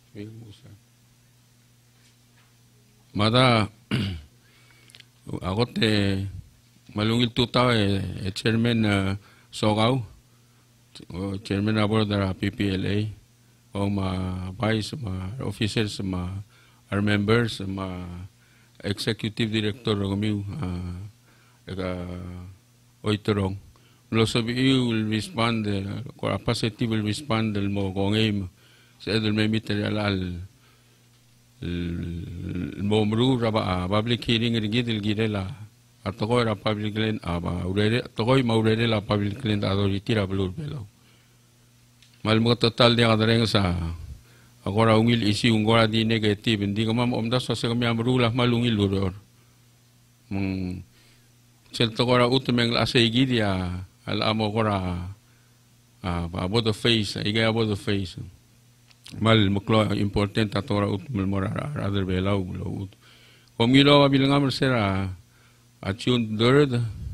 Mada ako te malungil tutaw chairman Sogaw, chairman abo da PPLA, o vice officers our members executive director kami oitorong. Losobi will respond capacity will respond mo kongem sa edel may material momru raba public hearing rigidil gidela atoko ra public land urere atoko maurere la public land authority ra blur belo mal mo total dia kadareng sa agora ungil isi ungora di negative hindi ko omda sa kami amrula malungil luror mong sel tokora utumeng asay gidia al amo kora about the face igay about the face mal muklo important atora utmel mora rather belaw lo komilo bilang amr sera atun third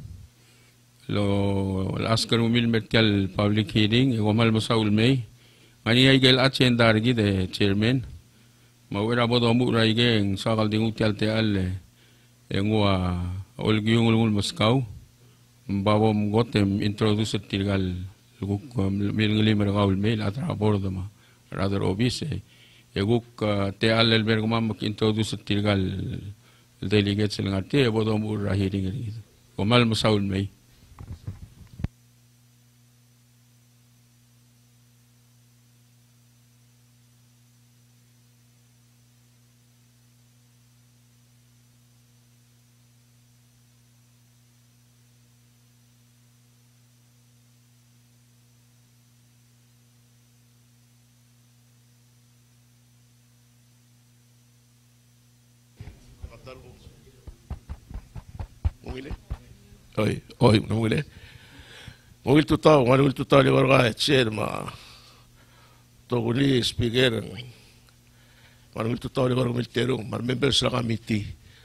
lo askar umil metal public hearing komal masaul may ani ay gel agenda rigi de chairman mawera bodo mu raigeng sakal dingu tial teal engwa olgiung ulmul Moscow babom gotem introduce tilgal luguk milngli mergaul mail atra bordo ma rather obvious eguk te alel bergumam introduce tilgal delegates ngate bodom ur hearing ri komal masaul may Oi, Mungil tutau di warga cer ma toguli speaker mungil tutau di warga militerung mar members la committee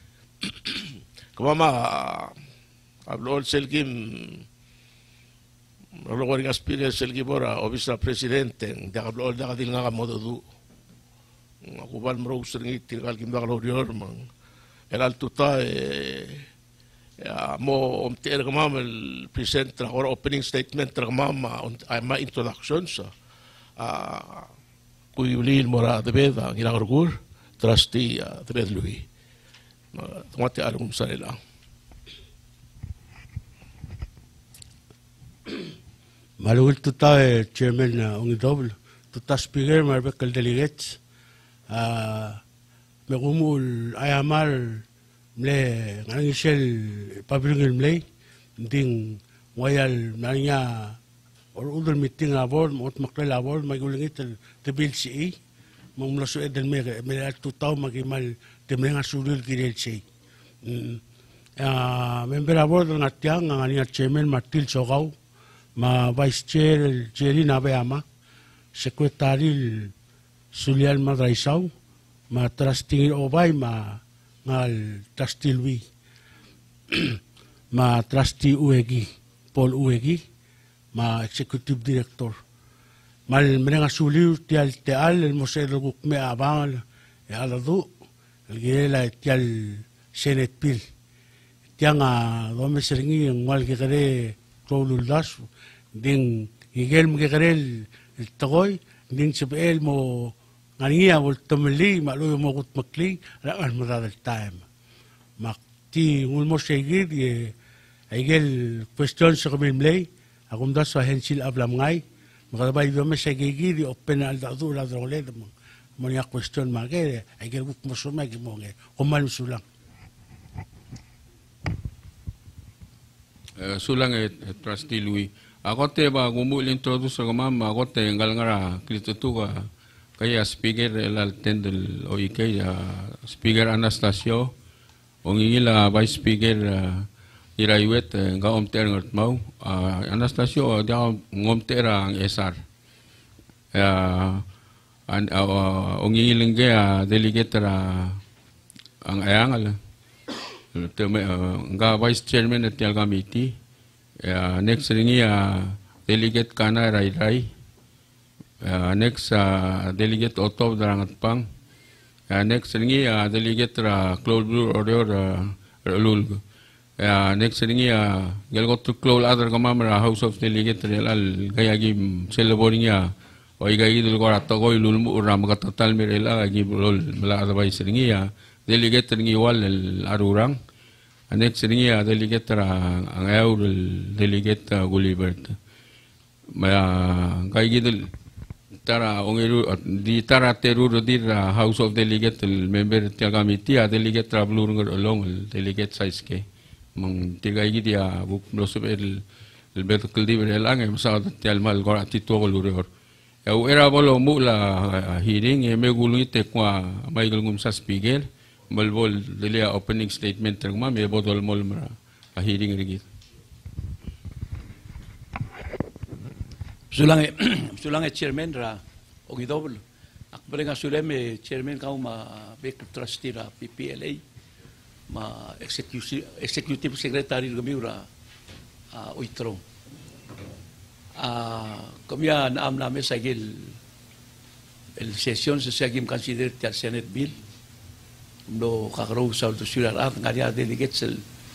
kama hablo selkim hablo warga speaker selki bora obisa presidente da hablo da kadil nga modo du aku bal mro seringi tirgal kim da glorior mang eral tuta mo omter gamam el present or opening statement gamam ma introduction sa kuy mora de beda ngiragurgur trustee de bed lui tomate alum sarela malul tuta chairman ungidobl tuta speaker marbekal delegates megumul ayamal mle ngang shell pabringil mle ding wayal nanya or udal meeting abord mot maklal abord magulingit te bil si mong laso edel me tutaw magimal te mga sulil kirel si member abord ngatyang ngani chairman Martil Sogaw ma vice chair Jerry Nabayama secretary Sulian Madraisaw ma trustee obay ma ngal trustee Louis ma trustee Uegi Paul Uegi ma executive director mal menenga suliu tial el mosel guk me abang aladu gela tial senet pil tianga do me seringi ngal ke kare toluldas ding igel me kare el toy ding sebel mo ngania vol tomeli malu mo gut makli rakan madal time makti ngul mo segid ye igel question sa kamilmlay akum da sa hensil ablam ngai makabay do me segigi di open al dadu la drole mo ya question magere igel gut mo suma gi mo nge kumal sulang sulang trustee Louis ako te ba gumul introduce ka mama ako te ngal ngara klito ka kaya speaker el tendel o ikay speaker Anastasio ongingila vice speaker iraiwet nga omter ngot mau Anastasio dia ngomter ang SR ongingileng ga delegate ang ayangal nga vice chairman at tial committee next ringi delegate kana rai Next, Delegate Otto Darangat Pang. Next, Delegate Claude Blue Orior Lulgo. Next, Gelgot to Claude Other Kamamara House of Delegate Real Gayagim celebrating ya. O igay idul ko rato ko ilulmu uram katatal mirela gibol mala otherwise ringiya delegate ringi wal arurang next ringiya delegate ang aur delegate Gulibert maya kay gidul tara ongiru di tara teruro di House of Delegate member tiya committee delegate travelur ngor along delegate size ke mang tigay gidia buk blossom el beto kuldi belang em sa tial mal ko atito ko luror era bolo mula hearing me gulungi te kwa Michael Gumsa speaker malbol delia opening statement terma me bodol mol mara hearing rigit sulange chairman ra ogidobl akbrenga suleme chairman ka ma bek trustee ra PPLA ma executive secretary gamiura oitro Comía naam namin sa el session sa sagim consider tial Senate bill no kakaraw sa usual at nga delegate sa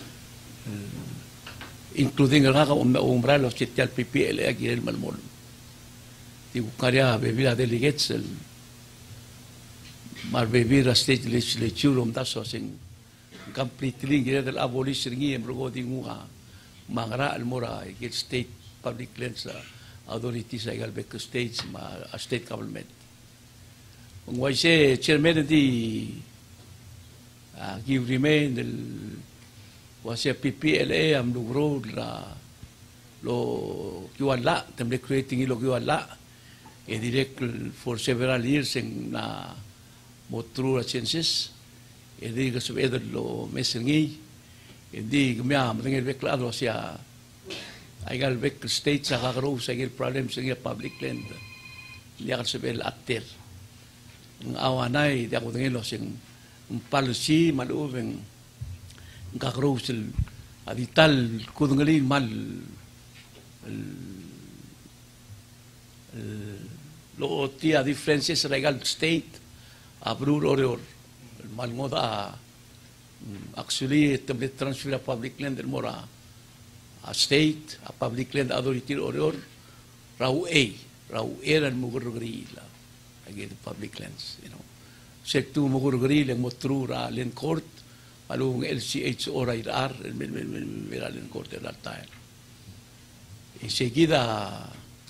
including nga ka umbral of tial PPLA agil malmol di kaya bebila delegate sa mar bebira state legislature daso sing completely gila abolish ringi emrogo di nga mangara almora get state public lands authority sa Igalbec states state government. Kung why say chairman di give remain was a PPLA am lugro la lo kiwala temple creating ilo kiwala e direct for several years en na motru census e di kasubed lo mesengi e di gumya matengel beklado siya Igalbec state sa kakaro sa igil problem sa igil public land. Hindi ako sabihin ater. Ang awanay, di ako tingin sing policy maluwing ang kakaro sa adital kudungalin mal lo tia differences sa igal state abrur or mal ngoda actually tablet transfer public land mora a state, a public land authority or raw and mugurugri la again public lands, you know. Sektu mugurugri lang motru ra land court, alung LCH or IR, mera land court at that time. Seguida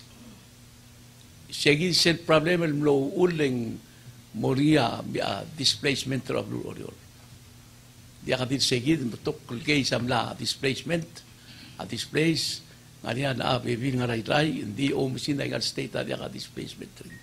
set problem el mlo uling moria displacement of rural. Dia kadit seguid betok kay samla displacement at this place, nga niya na bibing nga ray-ray, hindi o masin na state na ka displacement rin.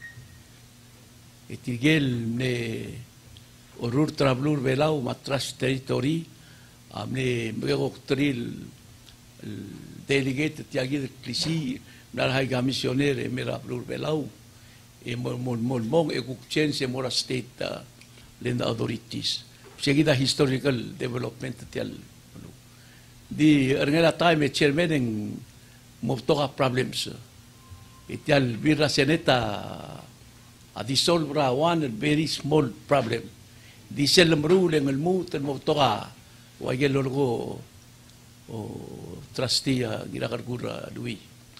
Itigil ni urur travelur belaw, matras territory, ni magkakoktril delegate at yagid klisi, narahay ka missioner, mera blur belaw, mong ekukchen si mora state land authorities. Sige historical development at yal. Di erngela time chairman ng moftoka problems. Ityal bira seneta a dissolve ra one very small problem. Di selam rule ng almut and moftoka wagel lorgo o trustee girakargura Louis.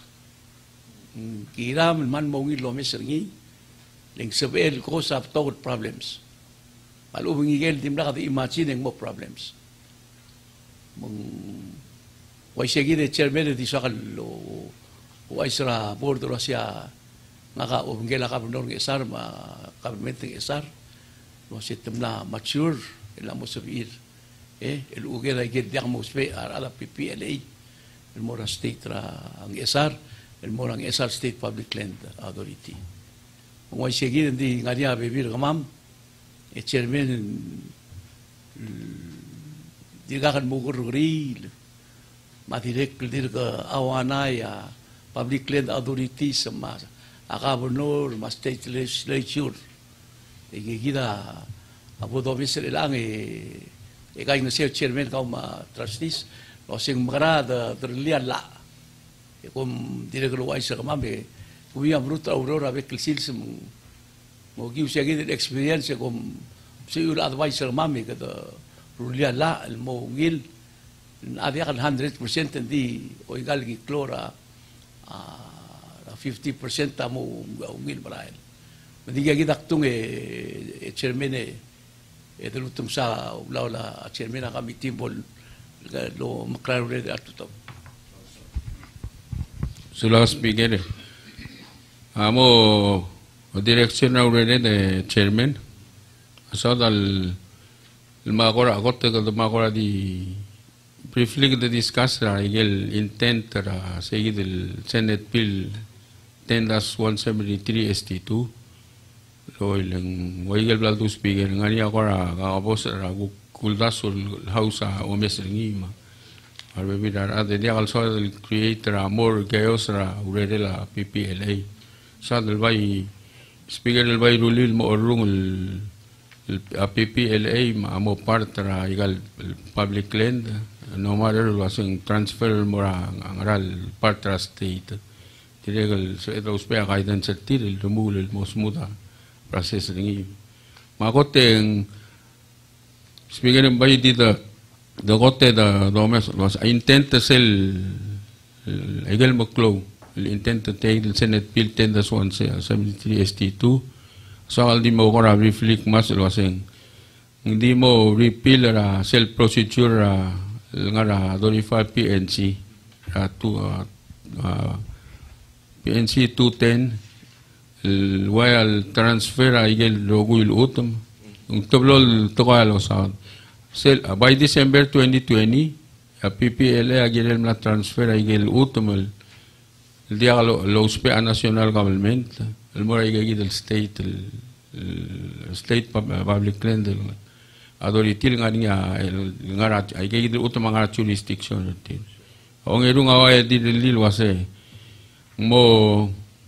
Kiram man mong ilomes ringi ling sebel ko sa tawad problems. Palubing igel dimna ka imagine ng mo problems. Why sige de chairman di sakal why sira board ro siya nga ubngela ka ng esar ma government ng esar no sitem na mature ila mo sabir el ugera gid yak mo spe ala PPLA el mora state ra ang esar el mora ang esar state public land authority why sige di nga dia bebir kamam chairman digakan mugururil madirek dir ka awanaya public land authority sa mas akabunor mas state legislature igigida apo do misel lang kay nga chairman ka ma trustees o sing marada terlian la kung direk luway sa kamami Uy amruta Aurora beklisil mo giu siya gid experience ko siya advisor mami kada rulia la mo ngil avia kan 100% hindi o igal gi klora 50% mo ngil barail. Madiga gid aktung chairman dalutum sa ulawla chairman ang kami timbol lo maklaro red atutom. Sula speaker. Amo direction na red chairman. Asa dal makora akote ko makora di briefly to discuss ra igel intent ra sa igel Senate Bill 10-173 ST2. So ilang waigal blado speaker ngani ako ra kakapos ra kuldas house o mesringi ma. Arbe bidar ade dia also create ra more chaos ra urela PPLA. Sa del bay speaker del bay rulil mo orung PPLA ma mo part ra igal public land no matter wasing transfer mo ra ang aral part ra state. Tiregal so ito uspea kaidan sa tiril dumulil mo smuda proses ringi makote speaker ng bay dito dokote da domes was intent to sell igal maklo intent to take the Senate Bill 10-173 ST2 so aldi mo ko ra reflect mas wasing hindi mo repeal ra self procedure nga ra 25 PNC ra PNC 210 while transfer igel logo il utom ang tablol tokalo sa by December 2020 PPLA agel na transfer igel utom el dia lo spe national government el mora igel state state public land authority nga nga igel utom nga jurisdiction tin ang irung away dilil wase mo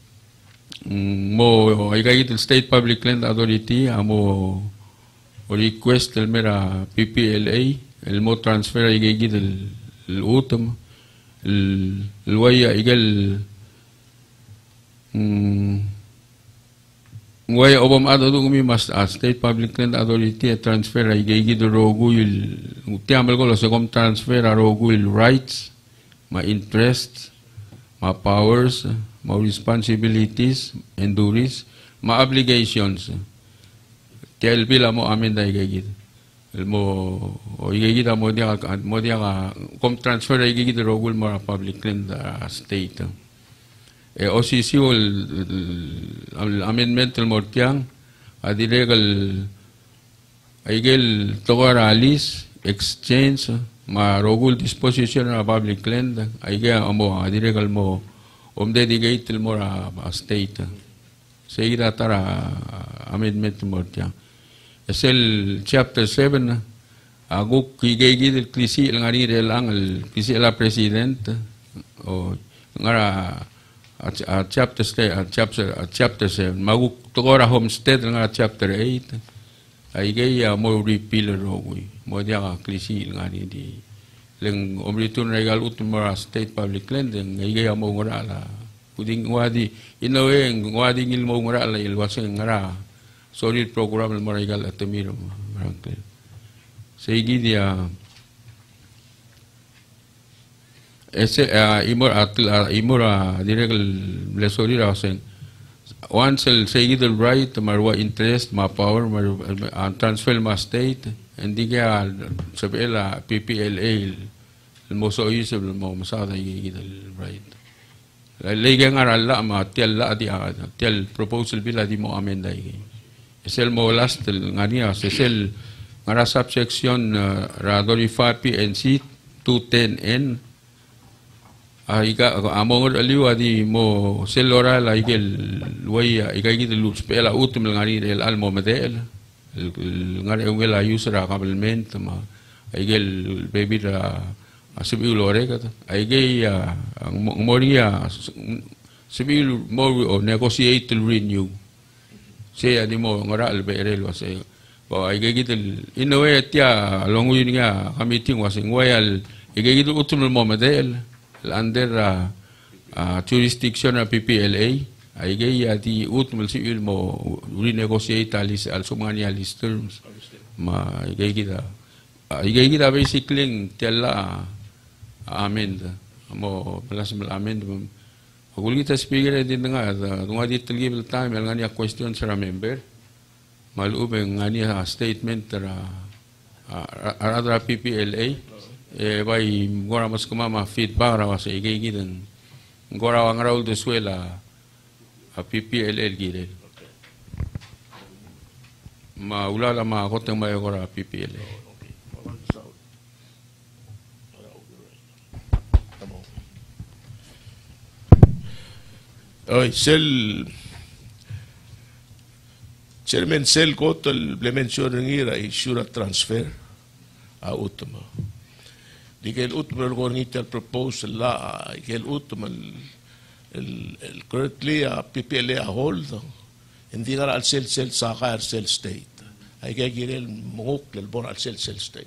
igagit State Public Land Authority amo request el mera PPLA el mo transfer igagit el utom el waya igal waya obam ado dumi mas State Public Land Authority transfer igagit rogo il tiamal ko lo sa kom transfer rogo il rights ma interests ma powers, ma responsibilities and duties, ma obligations. Tiel pila mo amin da igagid. Mo o igagid mo dia kom transfer igagid rogul mo public land state. OCC amendment mo tiang adilegal igel togoralis exchange ma rogul disposition na public land ay kaya amo adiregal mo dedicate mo ra state sige tara amendment mo tiya esel chapter 7 aguk kigigid krisi lang ari lang krisi la president o ngara chapter 7 maguk togora homestead nga chapter 8 ay kaya mo repeal rogul mo dia ka krisi nga di leng omritun regal utmara state public land ngay gaya mo ngara la puding wadi inawe wadi ngil mo ngara la ilwaseng ngara solid program mo regal at miro marangkel sige dia ese imora diregal lesori raseng once sige the right marwa interest ma power transfer ma state hindi kaya sabiela PPLA mo so isip mo masada igidal right lege ngarala ma tiel la di tiel proposal bila di mo amenda igi esel mo last ngania esel ngara subsection ra 35 PNC 210N iga among aliwa di mo selora la igel waya igagid loops pela utum ngari el almo medel ngari ungela usera kabelment ma igel baby ra sibil lore kata igay moria sibil mo negotiate to renew siya di mo ngara alberel wase ba igagid inowe tia longu yun nga committee wasing wayal igagid utum mo medel under jurisdiction of PPLA Ay gay ati utmal si mo renegotiate alis also mga alis terms. Ma igay kita basically tella amend mo plus amend agul kita speaker din nga tunga dit legal time nga niya question sa member malube nga niya statement ra ara PPLA by gora mas kumama feedback ra sa igay gidan gora ang raul de suela a PPLL gire ma ulala ma koteng may gora PPLA. Oy, Chairman Sel Kotel le mencionan ira insura transfer a última. Dice el último el gobernista el proposal la que el último el currently a PPLA a hold en diga al sel sacar sel state. Hay que ir el mok el bon al sel state.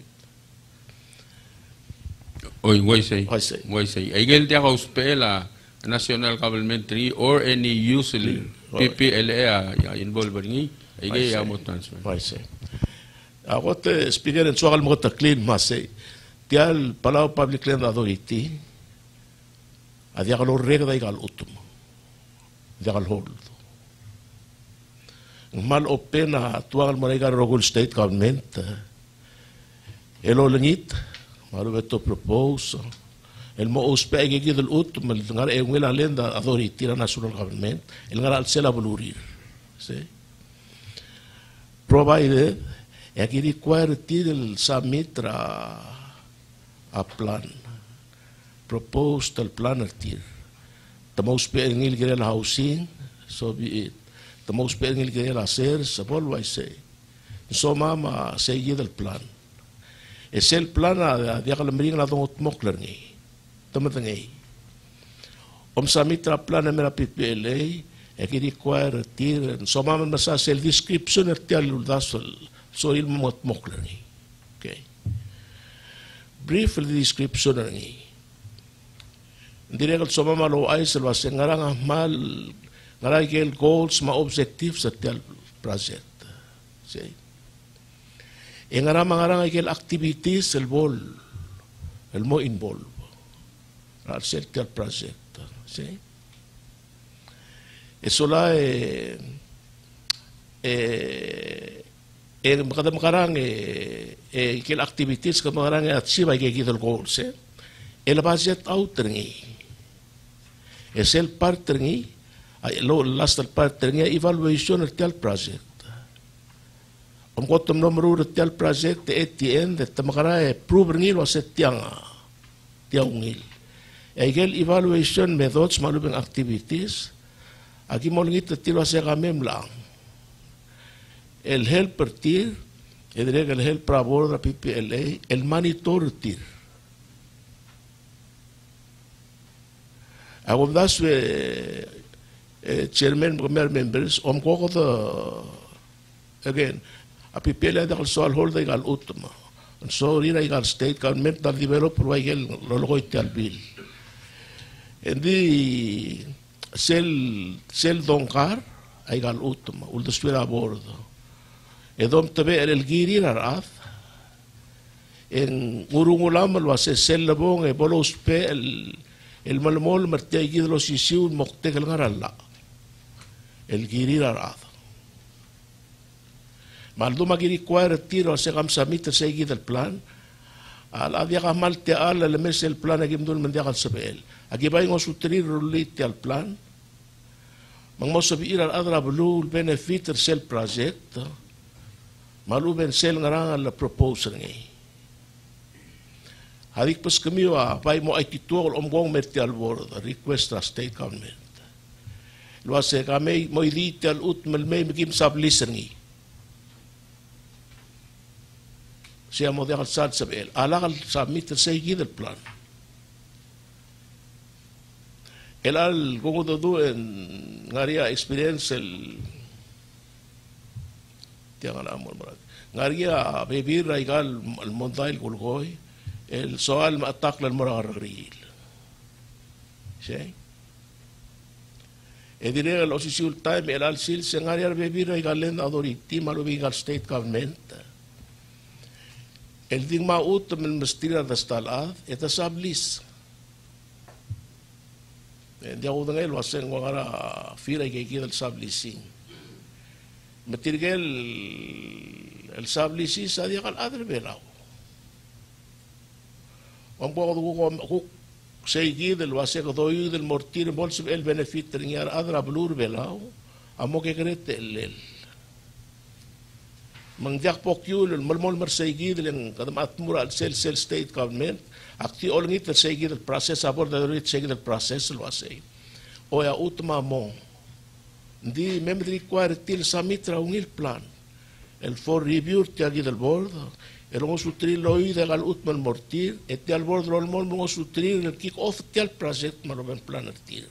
Oy, why say. Ay gel dia uspela national government or any usually PPLA involved ni ay gay amo transfer. Why say. Ako te speaker en suagal mo ta clean masay. Tial Palau Public Land Authority adia kalor rega dai gal utum. Dia gal hold. Mal opena tuagal mo rega rogul state government. Elo langit malu beto propose el mo uspege gid el utum el ngar e ngela lenda authority national government el ngar al sela bulurir. See? Provided e che require il submit a plan proposed al planner tir the most paying il gel housing so be it the most paying il gel aser sabol I say so mama say gid el plan es el plan a dia kalmring la dong mokler ni tamatangay submit a plan mera PPLA e che require tir so mama masa sel description ertial dasol so il mokler ni okay brief description ni direct so mama lo ay sel was ngarang mal ngaray kel goals ma objectives sa tel project see e ngarang kel activities el mo involve al sel tel project see e sola kada makarang kel activities kada makarang at siya ay kikita goals el budget out ringi el part ringi last part ringi evaluation of tel project kotom numero tel project at the end at makarang prove ringi was at tiangil kel evaluation methods malubing activities agi mo ngit tilo sa kamem lang el helper tir, el helper a bordo de PPLA, el monitor tir. Agom das chairman members, koko again, a PPLA da sol hold igal utma. So rina igal state government da developer wa igal loloy tal bill. Endi sel donkar igal utma, ul da a bordo. Edom tabe el giri rarat en urungulam lo hace sellabong e bolos pe el malmol martia gid lo sisiu mokte el ngaralla el giri rarat malduma giri cuar tiro se gam samit se gid el plan al adia gamal te al el mes el plan agim dul mendia al sabel agi bay ngo sutrir rulit al plan mang mo sabi al adra blue benefit sel project malu ben sel ngarang la proposal ngi hadik pas kami wa pai mo ay tituol omgong mertial board request a state government lo se kami mo idital ut melmay migim sablis ngi siya mo deal sad sabel ala submit say gid el plan el al gongo do en ngaria experience el tiang amor marat ngaria bebir raigal al montail gulgoy el soal matak lan morar ril shay E dire lo si sul time el al sil se ngari ar bebira igalen authority malubi gal state government. El ding maut men mestira da stalad eta sablis. Dia udang el wasen ngara fira ke kidal sablising. Metirgel el sablisi sa dia kal adre belau. Ang ko Seigi del wase ko doyu del mortir bols el benefit ringar adra blur belau amo ke krete el mangjak pokyul el malmol mer seigi del kadam atmur al sel state government akti olngit el seigi del process abor da rit seigi del process el wase o ya utma mo di membri require til samitra ungil plan el for review tiagi del board el vamos a utrir lo oído al último mortir, este al borde del mol vamos a utrir el kick off del proyecto malo ben plan artir.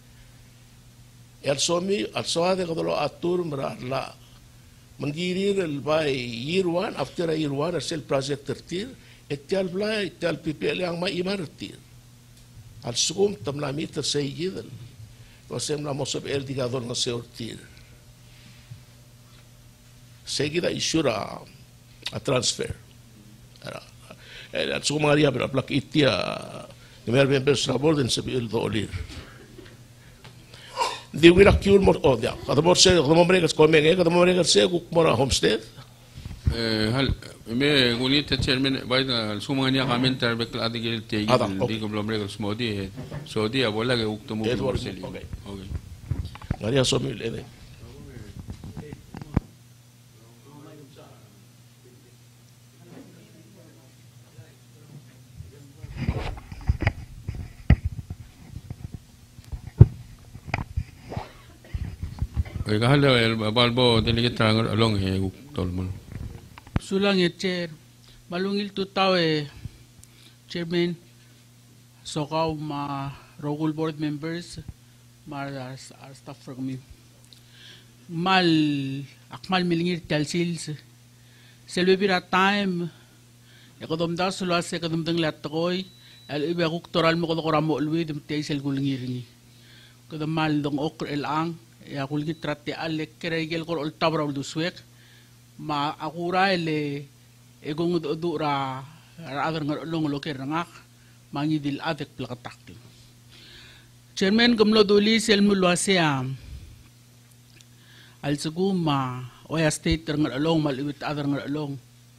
El somi al soa de cada lo atur la mengirir el by year one after a year one el project artir, este al blay este al PPL yang mai imar artir. Al sum tam la mita seguida, lo sem la mosab el digador no se artir. Seguida isura a transfer. Al suma maria pero plak itia de mer ben persona borden se bil dolir di wira kiul mor odia kada mor se kada mor bregas komeng kada mor bregas se kuk mora homestead hal me gunit chairman by the suma nia commenter be kladi gel te di ko blom bregas modi so dia bola ke ukto mo borseli okay maria so mil ede Kahal el balbo delegate trangar along he tolmon. Sulang chair malungil tutaw chairman sokaw ma rogul board members ma staff from me mal akmal milingir talsils selbe bira time ekodom da sulo ase kodom dang latoy el ibe kuktoral mo kodoramo ulwi dum taisel gulngir kodom mal dong okr elang ya kulgi trate alle keregel kor ultabra duswek ma akura ele egong dura adar ngar long lo kerangak mangi dil adek plakatak chairman gamlo duli sel mulwasea al suguma oya state ngar long malibit adar ngar long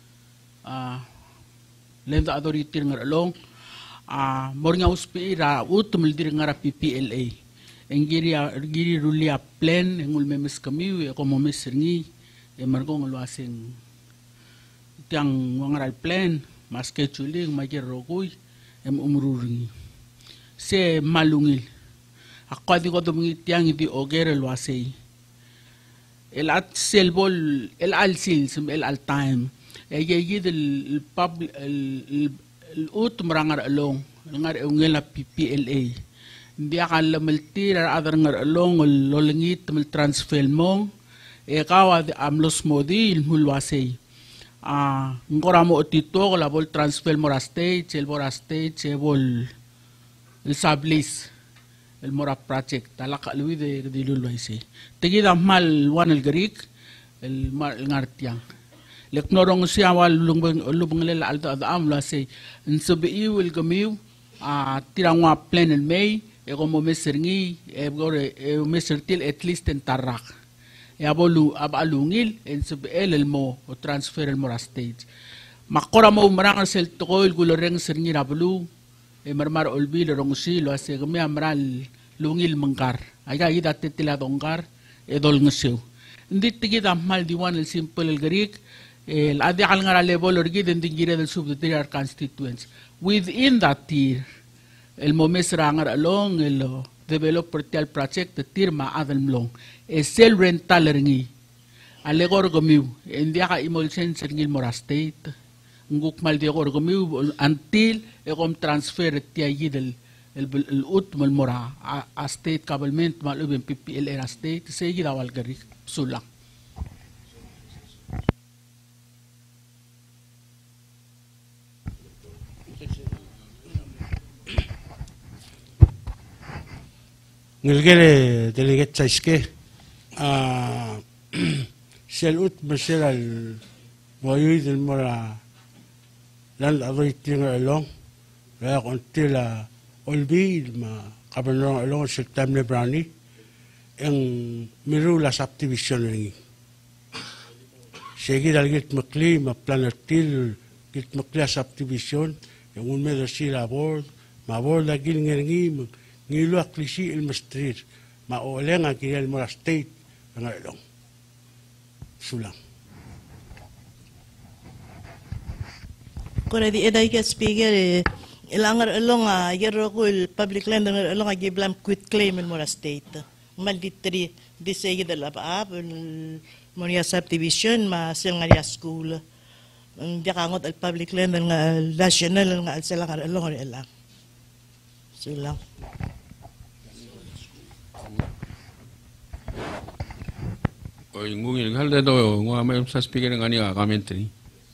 lenda authority ngar long mornga uspira utumil dir ngar PPLA Engiri rulia plan engul memes kami como meserngi margong luasing tiang wangaral plan mas keculing majir rogui umruringi se malungil akadi ko dumungi tiang di ogere luasei el at selbol el al sils el al time yid el public el ut marangar along ngar ungela PPLA dia akan meltir adar ngar along lolengit mel transfer mong kawa amlos modi mulwasei ngoramo otito la bol transfer mora state el bol el sablis el mora project talaka lui de lulwaisei tegida mal wan el greek el ngartiang leknorong siya wal lubang lela alto amlasei nsubi will gamiu tirangwa plan el may como meserngi mesertil at least en tarak abalungil en sub el mo o transfer el mora stage makora mo marang sel tokoil guloreng serngi rablu marmar olbi lorong si lo ase gami amral lungil mangkar aga ida tetila dongkar dol ngsew ndit tigida mal diwan el simple el greek el adi al ngara level orgi den dingira del sub the tier constituents within that tier el momes rangar along el developer tal project de tirma adam long es el rental ringi alegor gomiu india ka emulsion singil mora state nguk mal de gor gomiu until ekom transfer tiayid el utmal mora a state government mal ubem PPL era state segi dawal gari sulang ngilgele delegate saiske sel ut meseral moyui del mora lan adoy tinga elong la kontila olbi ma kabanong elong September brani ang miru la subdivision ringi segi dal git makli ma planetil git makli subdivision yung unme da sila board ma board la gil ngi ngilu aklisi il mastrir ma olenga kirel mora state nga elong sulang Kora di eday ka speaker ilangar elong yero ko il public land ngar elong giblam quit claim in mora state malditri disegi de la ab moria subdivision ma sel nga school dia kangot al public land nga national nga sel nga elong elang sulang ngungil hal do ngwa may sa speaker ngani ka commentary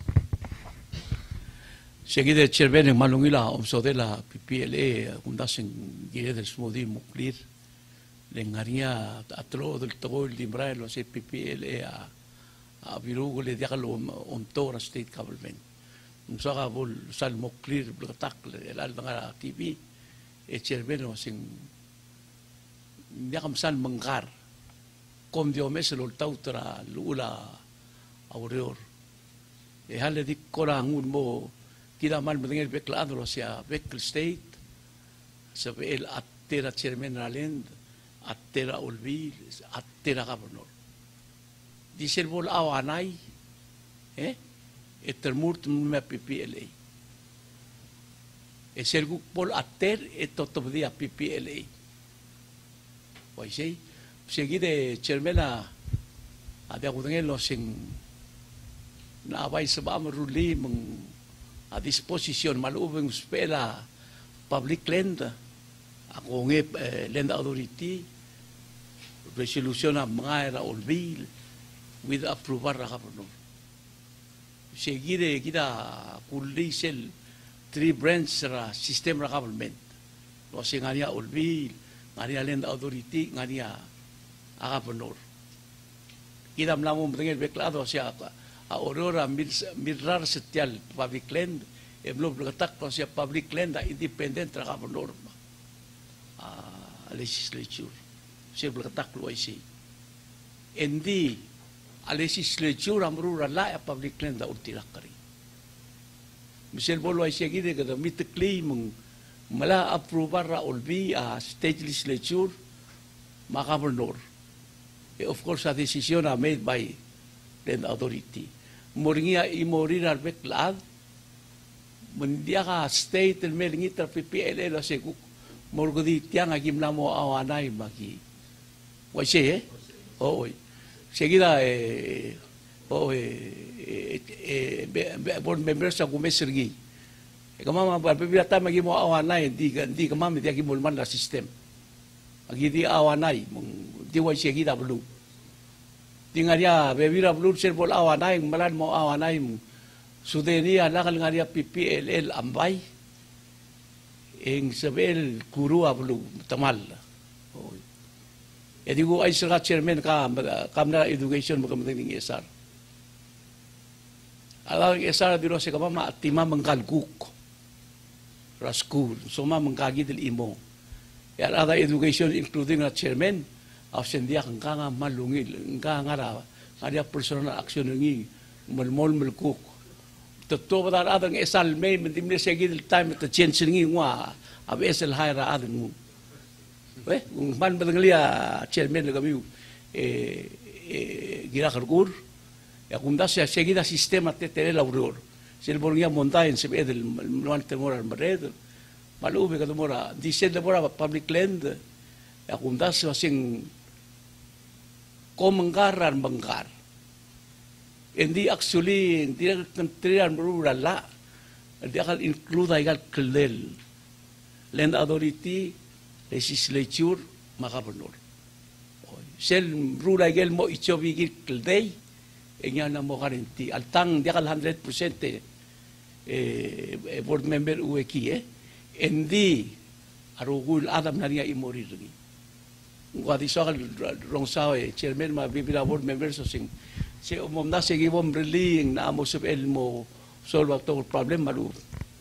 seguida cervene malungila omsodela PPLA kundasen gire del smodi muklir lengaria atro del togo il limbra lo se PPLA a virugo le diakalo ontora state government umsaka bol sal muklir blatak el aldanga TV e cervene sing diakam sal mangkar kom dio mesel tautra lula aureor e hale di korangun mo kita mal mendengar beklado sia bekel state sabe el attera chairman land attera olvi attera governor di selbol awanai etermurt me PPLA e sergu pol atter e totobdia PPLA wai sei seguide cermena ada kudengel lo sing na abay sa ba maruli mong a disposition malubeng spela public land ako ng land authority resolution na mga era olbil with approval ra kapuno seguide kita kulli sel 3 branch ra system ra government lo sing ania olbil ania land authority ania akapunor. Kita melamu mendengar beklado siapa aurora mirar setial public land belum berketak siapa public land independent akapunor legislature siya berketak luai si endi legislature amrura la public land urtilak kari misal bolo ay siya gide kada mitekli mala approval ra olbi state legislature makapunor. Of course, a decision are made by land authority. Moringia imorirar beklad, mundia ka state and melingita PPLA la seguk morgodi tiang agim namo awanay maki. Why say oi. Seguida board members sa kumesergi. Kamama barbibila ta magimo awanay di kamama di agimulman la system. Agi di awanay di wai seguida blu. Tingaria bebira blu serbol awanay malan mo awanay sudeni alakal ngaria PPLL ambay eng sabel guru ablu tamal. Jadi go ay sira chairman kamna education magamating SR. Alaw SR diro se kamama tima mangkalguk ra school so ma mangkagi del imo. Ya ada education including na chairman absendia kang malungil kang ara ada personal action ngi malmol melkuk totoo ba adang esal may mentimle segi del time to change ngi wa ab esal haira adang man badanglia chairman kami gira kargur ya kunda sa seguida sistema tetere lauror sel borgia montaña se ve del no temor al mared malube ka mora dice de mora public land ya kunda sa sing komenggaran bengkar. Hindi actually hindi kantrian rural la. Hindi akan include ay kaldel. Land authority, legislature, makapunor. Sel rural gel mo ichobigil kaldey. Enya na mo karinti. Altang di akal 100% board member uweki Hindi arugul adam na niya imori ringi. Wadi sakal rong sao chairman ma bibila board members so sing si umom na sige bom reling na amo sub elmo solve to problem malu.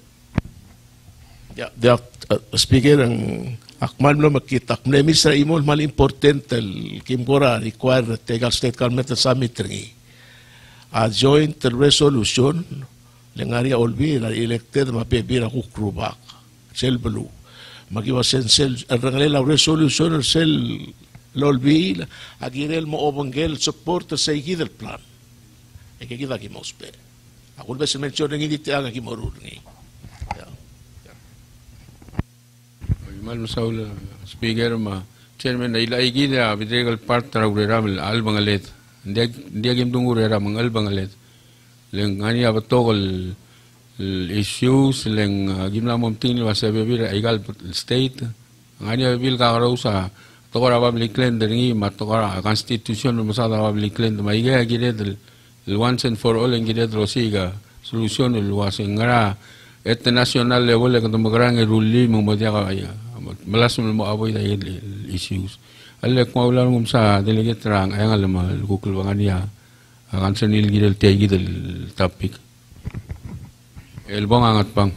Ya, speaker ang akmal no makita kung sa imol mal important el kimgora require tegal state government summit ringi. A joint resolution lengari olbi na elected mapebira kukrubak sel belu. Magiwasen sel rangalela resolution sel lolbi agirel mo obangel support sa igidel plan. Ekikita kimospe. Ako ba sa mention ng hindi tiang kimorur ngi. Mal Saul speaker ma chairman ay gida bidregal part traurera al bangalet dia game dungurera mangal bangalet leng ani abatol issues leng gimna momting wa sa bebir igal state ani bil ka rosa tokora public land ringi matokora constitution masada public land maiga gide el once and for all gide rosiga solution el wasengara et national level ke tumagrang ruli mo modia ka malas mo avoid the issues alle ko wala ngum sa delegate rang ay ngal ma kukul bangan ya akan senil gidel tay gidel topic el bong angat pang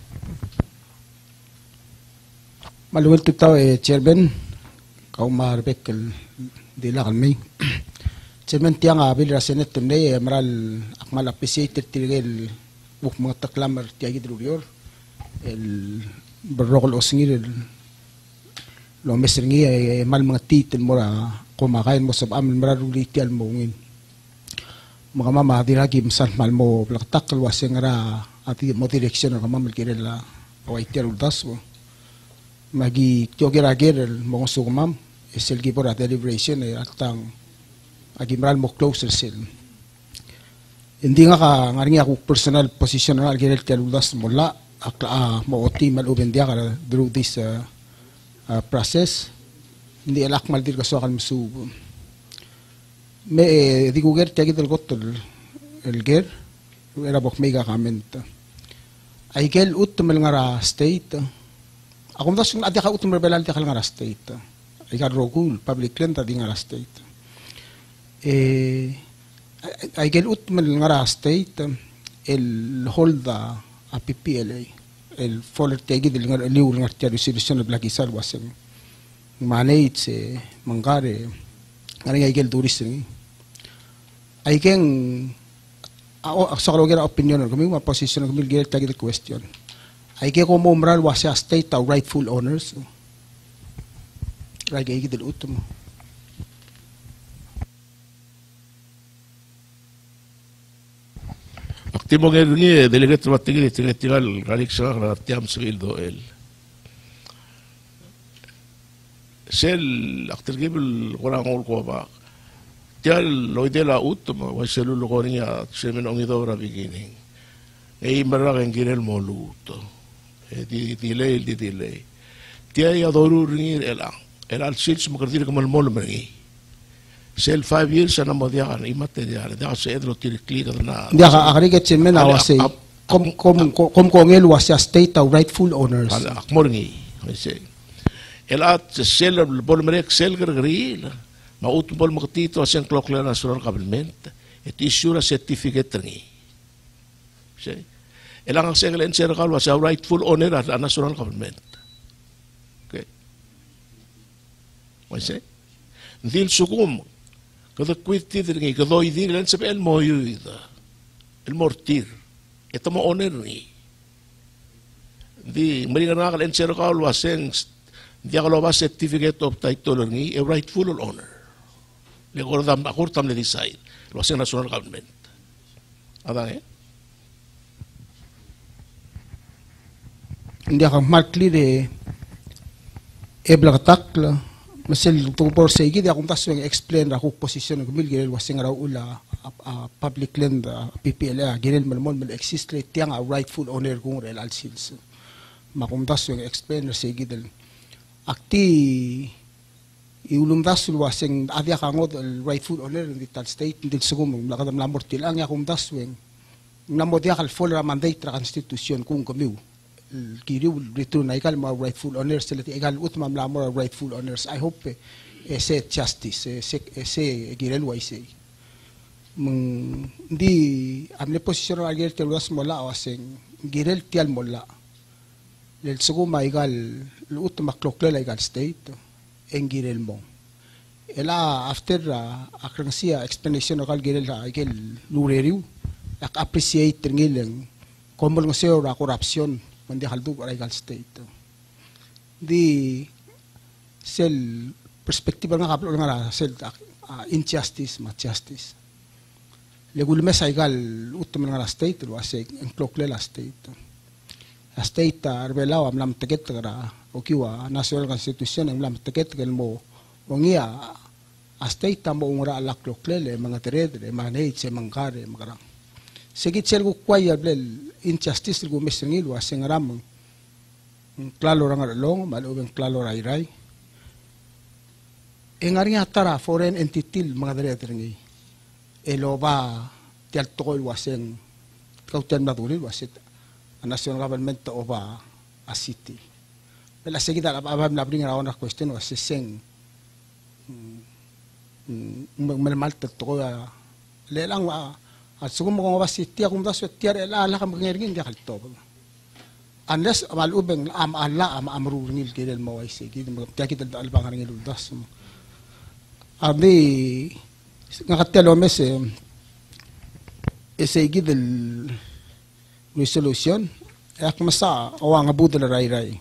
maluwal tutaw chairman kau marbek dila kalmi chairman tiang abil rasenet tunay maral akmal appreciated tigel buk mga taklamar tiagi drurior el berrokol osngir lo mesringi mal mga titin mo ra kumakain mo sa amin mararuli tial mo ngin mga mama diragi msan mal mo plaktak kalwaseng ra ati mo direksyon ng mamal kirela away tial udas mo magi tiogiragir mo sugmam esel gibora deliberation atang agi maral mo closer sel. Hindi nga ka ngaring ako personal position na algirel tialudas mula mo oti malubendia ka through this process. Hindi alak maldir ka so akal musu. Me di guger tiagit el got el ger era bok mega comment. Ay gel ut ngara state. Ako das adi ka ut belalti ka ngara state. Ay ka rogul public land di ngara state. Ay gel ut ngara state el holda a PPLA el foller tegi del liur ngartia resolution de blakisar wasem manage se mangare ngari ay gel turis ni ay ken sa kalogera opinion kami ma position kami gel tagi the question ay ke ko moral wasa state ta rightful owners right ay del utmo Timo ngi delegate matigi tingal galik sa tiam civil do el sel akter gibel wala ngol ko ba tial loidela utma wa selu lo konia semen ongi do ra beginning e imara ngirel moluto di delay tia ya doru ringir el al sils makardir kamal mol mengi sel 5 years na mo dia kan imaterial dia se edro tirikli na dia ka akari get semen awase kom ngel wasa state of rightful owners akmorngi se el at sel bol merek sel gergril ma ut bol maktito sen klokla national government et issue certificate ngi se el ang segel en serkal wasa rightful owner at national government okay wase dil sukum kada kwiti dringi kada idin lan sabi el moyuida el mortir ito mo honor ni di maringan nakal en serkal waseng di ako ba certificate of title ni a rightful owner le gordam akurtam le decide waseng national government ada hindi ka markli de eblakatakla masel tupor sa igid akong taso yung explain ra kung posisyon ng gumil wasing raw ula public land PPLA ginil malmon mal exist rate tiyang rightful owner kung real alsils makumtas yung explain ra sa igid akti iulumdas wasing adya kangot rightful owner ng tal state dil sugum lakadam lamor tilang yakumtas yung namod yakal full mandate ra constitution kung kamiw kiriw return na ikal mga rightful owners sila ti ikal utmam lamor rightful owners I hope ese justice ese girel waisei di amne posisyon ng girel telugas mola o asing girel tial mola lel sugo maigal luut maklokle legal state en girel mo ela after akrang siya explanation ng girel igel lureriu ak appreciate ngileng komol ng seo ra corruption mandi haldu legal state di sel perspektiba nga kaplo nga sel injustice ma justice legul mes aigal uttom nga state lo ase en klokle la state la state arbelaw am lam teget gara okiwa national constitution am lam teget gel mo ongia a state mo ngora la klokle le mga teredre manage mangkare magarang sigit sel ko kwaya blel injustice go mes ngilo ase ngaram klalo rang long malubeng klalo rai engari atara foreign entity mga dere ngi eloba tial tokol wasen kauten maduri waset national government oba a city la seguida abam la bringa una question waseng malmalta to le lang at sugum mo wasiti akum daso tiar la kam ngirgin dia kalto unless malubeng alla amru ngil kedel mo ay sige tiakit albang ngil das abi ngakatelo mes esegi del resolution ak masa awang abud la rai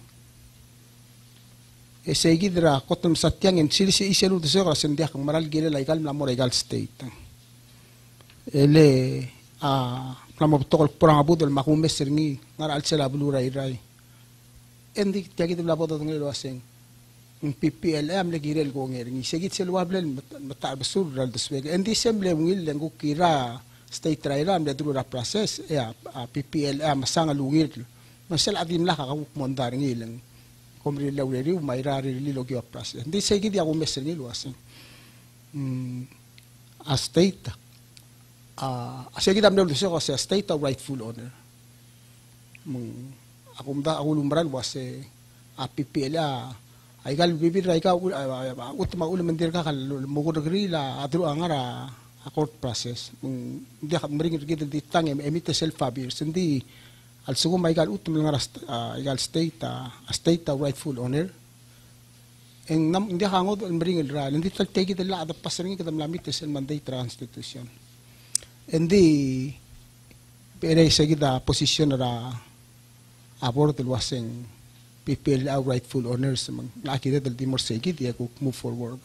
esegi dra kotum satyang en silisi iselu de sera sendia kang maral gele legal na mo legal state ele plamo tokol porang abud el makumes serni ngaral sela bulu rai endi tiagi de la bodo ngelo aseng PPLM le girel ko ngering sigit selwablen mata basur dal desweg endi semble ngil lengu kira state rairam le dura process ya PPLM sanga lungil masal adim la ka mondar ngileng komri lawleri mairari lilo ki process endi sigit ya ko mesel ngil wasen a state sigit am le so a state of rightful owner akumda akulumbran wase a PPLM ay gal bibir ay ka utma ulam mandir ka kal mugod grila adru angara a court process di ka mring gid di tang emite self abuse hindi al sugo may gal utma ngara gal state a state a rightful owner en nam hindi ka ngod mring ra hindi tal take it la da pasring ka lamit sel manday constitution hindi pere segida position ra abord waseng people are rightful owners nakita del dimor segit ya ko move forward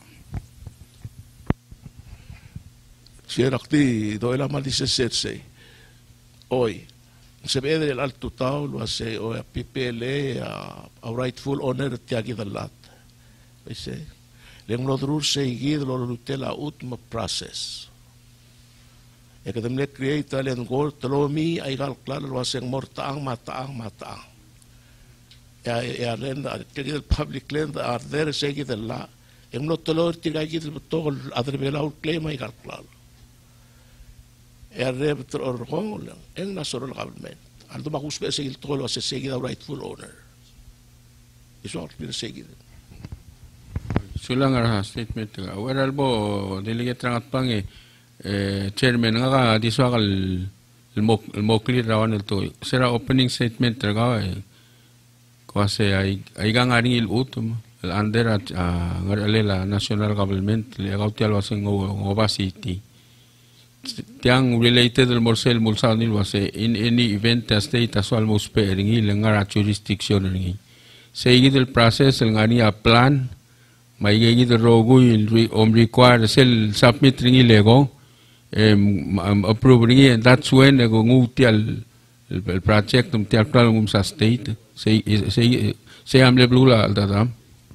Sierakti doila malise setse oi se vede el alto taulo hace o PPL a rightful owner tiagi dalat ese leng lo drur seguid lo lutela ultima process e kadam le create alen gol tlomi ay gal klaro lo hace mortaang mataang ya renda el public land are there segi de la em no tolor tiga gi de tol adrebela ul claim ay kalklar ya reb tro rong en national government aldo ba kusbe segi tol o segi the rightful owner iso bin segi sulang ara statement ka oral bo delegate rangat pangi chairman nga diswakal el mokli rawan el to sera opening statement ka kasi ay gangaring ilutom under at ngarela national government le kautial waseng ngoba city tiang related al morsel mulsal nil wase in any event the state as almost pairing il ngara jurisdiction ringi say el process el ngani a plan may gigi the rogo il require sel submit ringi lego approve ringi and that's when go ngutial el project tial plan sa state say am le blula al dadam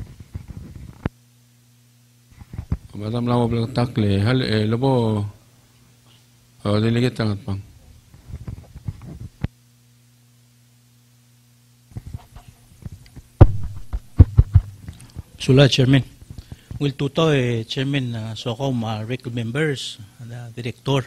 madam lamo bla takle hal labo delegate tangat pang Sula chairman will tuto chairman so ko ma regular members director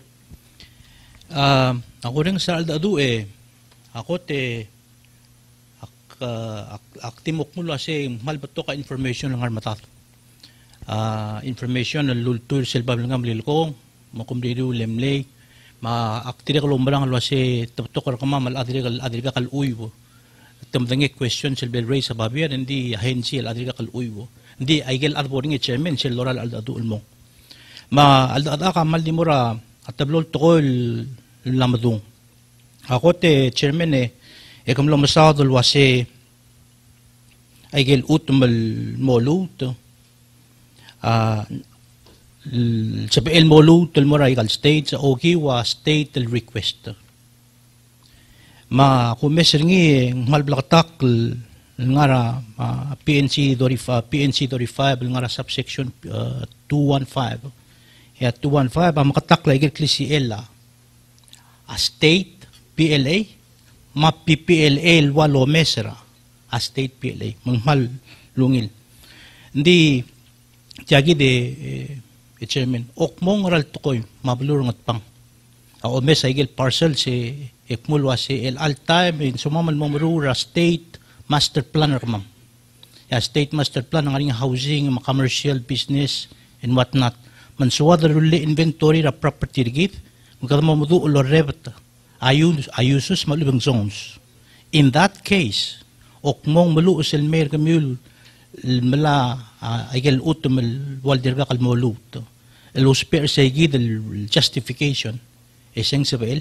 ako ring sa aldadu ako te aktimok mo kasi malbato ka information ng armatat information ng lultur silba ngam lilko makumdiru lemlay ma aktire ko lombrang alwase tukar kama mal adriga kal uywo tamdange question silbel raise sa babiyan hindi ahensi al adriga kal uywo hindi aigel arboring chairman sil loral al adu ulmo ma al ada kamal di mura atablol tokol lamadung ako te chairman ekamlo masadol wase aigel utmal molut sabi el molu tul moray kal state sa oki wa state tel request ma kumeser ngi malblakatak ngara PNC 35 ngara subsection 215 ya 215 makatak la igel klisi ella a state PLA ma PPLA walo mesera a state PLA mangmal lungil hindi Tiagi de chairman okmong ral tukoy mablur ngat pang o mes igel parcel si ekmulwa si el all time in sumamal mamrura state master planner mam ya state master plan ng housing commercial business and what not man suwad ruli inventory ra property give magkama mudu ulo rebta ayusus malubang zones in that case okmong malu usel mayor kamul mala aigel utum el waldirga kal moluto el usper seguid el justification eseng sebel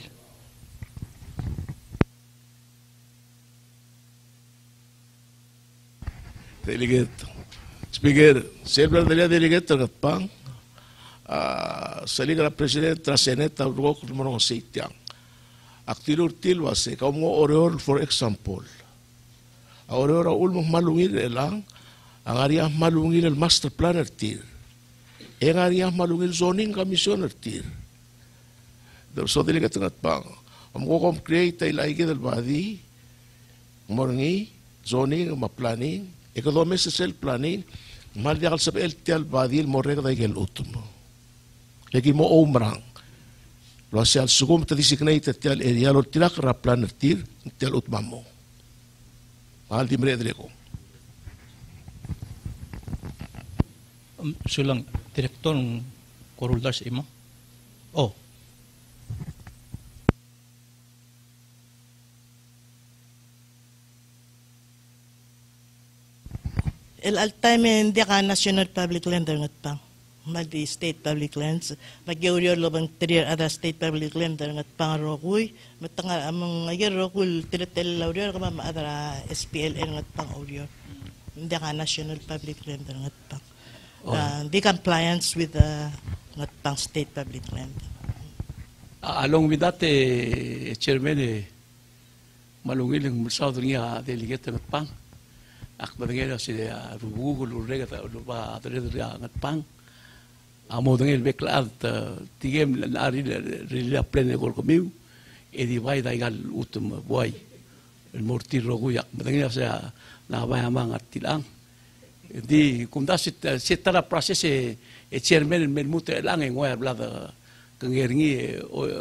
delegate speaker several delegate terpang saliga president traseneta rok mo sitiang aktilur tilwase kaum ngo oror for example oror ulmo malungil elang ang area malungil el master planner tir ang area malungil zoning commissioner tir so delegate ngat pang am create ay laigi del body morngi zoning ma planning economic social planning mal dial sab el tial body el morrega da gel utum lagi mo omrang lo sial sugum ta designate tial area lo tilak ra planner tir tial utmamo mal di mre ko sulang direktor ng Coruldas imo. Oh. El altime hindi ka national public lender ngat pang. Maldi state public lands. Magyurior lobang tirir ada state public lender ngat pang rokuy. Matanga amang agir rokul tiritel laurior kama maadara SPLN ngat pang aurior. Hindi ka national public lender ngat pang. The compliance with the pang state public land. Along with that, Chairman, malungil ang mulsado niya delegate ng pang. Akba nga si Rugugul urega ta lupa atredo ng pang. Amo dengel beklad tigem na rila plene gol komiu e di vai dai gal utum boy. El mortir roguyak. Madengel sa na bayamang at tilang. Di kumda sitara proses chairman melmute lang ngoy blada kangeringi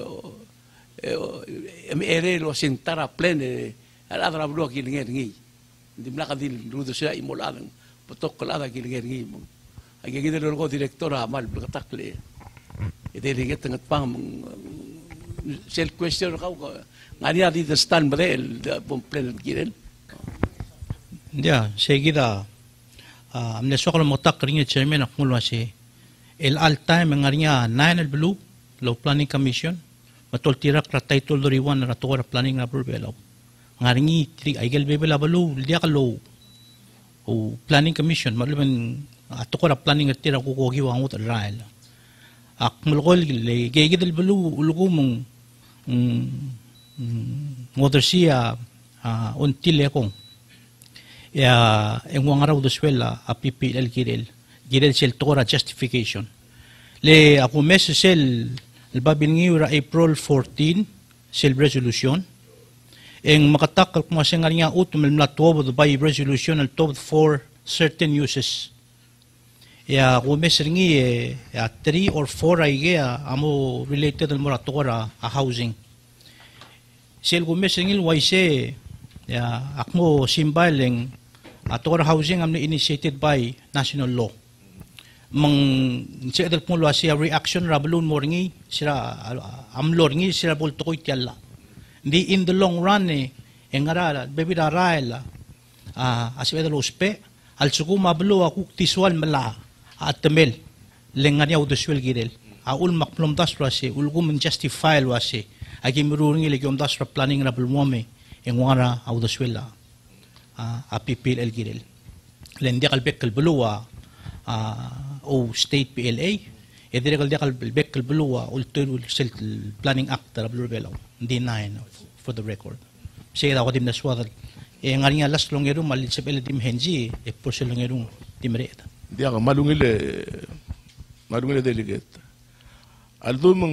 ere lo sintara plene aladra blo kilingeringi di mlaka dil rudo siya imoladang potok kalada kilingeringi mo ay gigidelo ko direktora mal blakatakle delegate ngat pang self question ka ngani adi the stand badel plene giren dia seguida amne sokol mo tak ringe chairman akmulwa si el all time ngarinya nine el blue law planning commission matol tirak ra title doriwan ra to planning na burbelo ngaringi tri aigel bebela balu dia kalo o planning commission maluman ato ra planning at tira ko ko giwa ngut rael akmulgol le gegid el blue ulugo mong motorsia untile kong ya en wangaraw do swela a PPL girel sel tora justification le ako mes sel babil ra April 14 sel resolution en makatakal kuma sengar nga utum el mlatwob by resolution el top for certain uses ya ako mes ringi 3 or 4 ay amo related al moratora a housing sel ko mes ringil waise ya akmo simbaleng Ator housing am initiated by national law. mang siya dal pong siya reaction rabulun mo ringi sira amlo ringi sira bol to tialla di in the long run engara bebi daraila asbe dal uspe al suku mablo aku tiswal mala at temel lengania uduswel girel ul makplom das rasi ulgum justify wasi agi mirungi legom das planning rabul mome engwara uduswela apipil el girel lendi kalbek kalbluwa o state PLA edire kal bek kalbluwa ultul sil planning act rabul belaw di 9 for the record siya ako dim naswadal ngari nga last longeru malit sa dim henji por sa longeru timreta dia ka malungile delegate aldum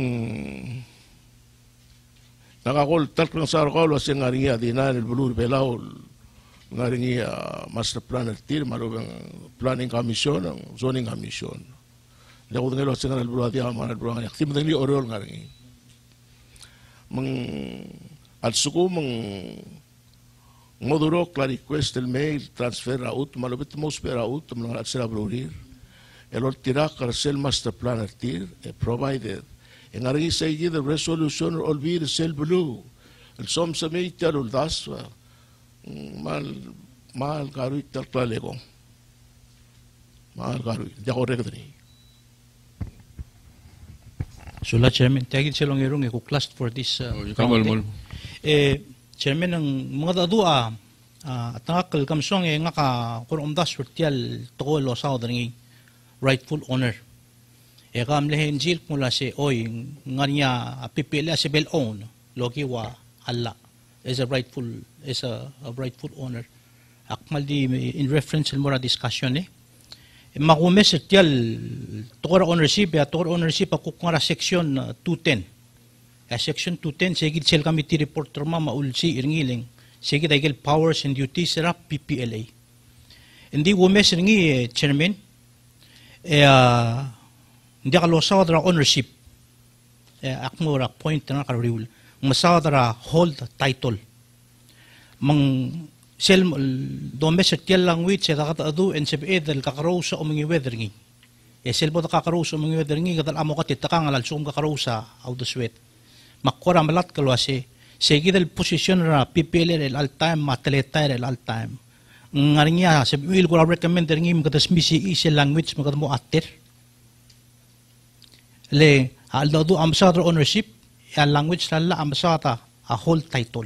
nakakol talkang sarkol was ngari nga di 9 bulur belaw ngari master planner tir malubang planning commission ang zoning commission lako ngelo sa ngal bulur dia manal bulur ngari tim dali orol ngari mang al suku moduro request el mail transfer out malubit mo spera out mga sila brulir elor tira karsel master planner tir provided en ngari sa the resolution ol bir sel blue el som sa may talul daswa mal garu tal talego mal garu ya ko regdri Sula chairman tagit silong irong ko class for this chairman ng mga dadua at nakakal kamsong nga ka kurom das surtial to lo sa odring rightful owner kam lehen jil mula si oy nganya pipila si bel own logi wa alla is a rightful owner akmal di in reference mura discussion makumes tial tokora ownership ako ngara section 210 section 210 segid sel committee reporter maulsi irngiling segid igel powers and duties sera PPLA hindi wumes ringi chairman hindi ka losaw dara ownership akmura point na karul masaw dara hold title mang sel domestic language sa katadu and sebe dal kakarosa umingi weatheringi sel bo kakarosa umingi weatheringi kadal amo ka titakang alal sum kakarosa out the sweat makora malat kalwase segid el position ra PPL el all time matleta el all time ngarinya sebe will go recommend ringi kadas misi isel language makadmo atter le aldo ambassador ownership ya language lalla ambassador a whole title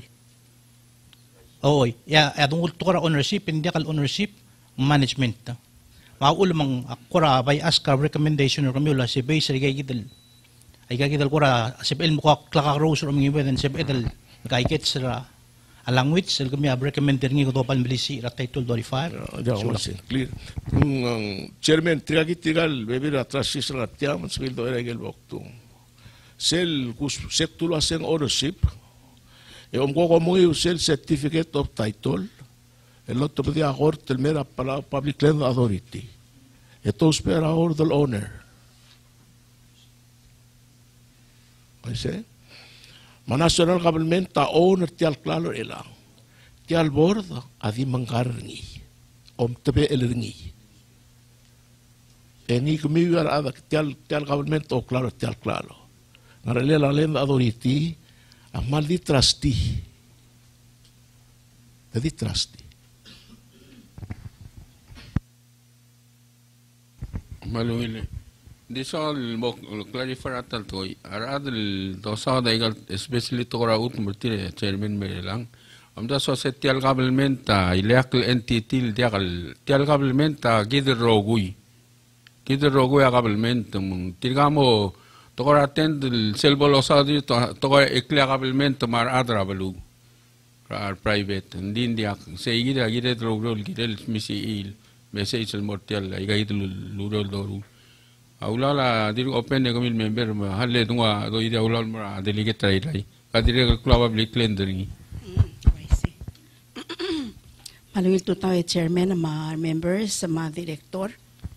adung ultura ownership hindi kal ownership management maul mang akura by ask recommendation or kamula si base ay gagidal kura sibel mo klaka rose or mga weden sibel gaiget sira a language sel kami recommender ngi ko topal milisi ra title 25 clear chairman tigal bebi ra trasis ra tiam sbil do era gel waktu sel kus sektulo asen ownership ko mo sel certificate of title el otro día acort el mera para public land authority esto espera or del owner oise national government ta owner tial klalo elang tial board adi mangkarngi tebe elerngi eni kumiwar ada tial government o klaro tial klalo ngarele la land authority amal di trustee. Jadi trustee. Malungile. This all mo clarify atal toy. Aradel dosa daigal especially to ra ut murtire chairman merelang. Amda social government ilakal entity tial government gider rogui. Gider rogui government tirgamo tokora attend selbo losadi tokora eklegabilmente mar adra balu private hindi dia segira gire drogrol gire misi message el mortal ay gait lurol doru aulala dir open ne komil member halle tunga do ide aulal mara delegate rai kadire club public lendering palungil to tayo chairman ma members ma director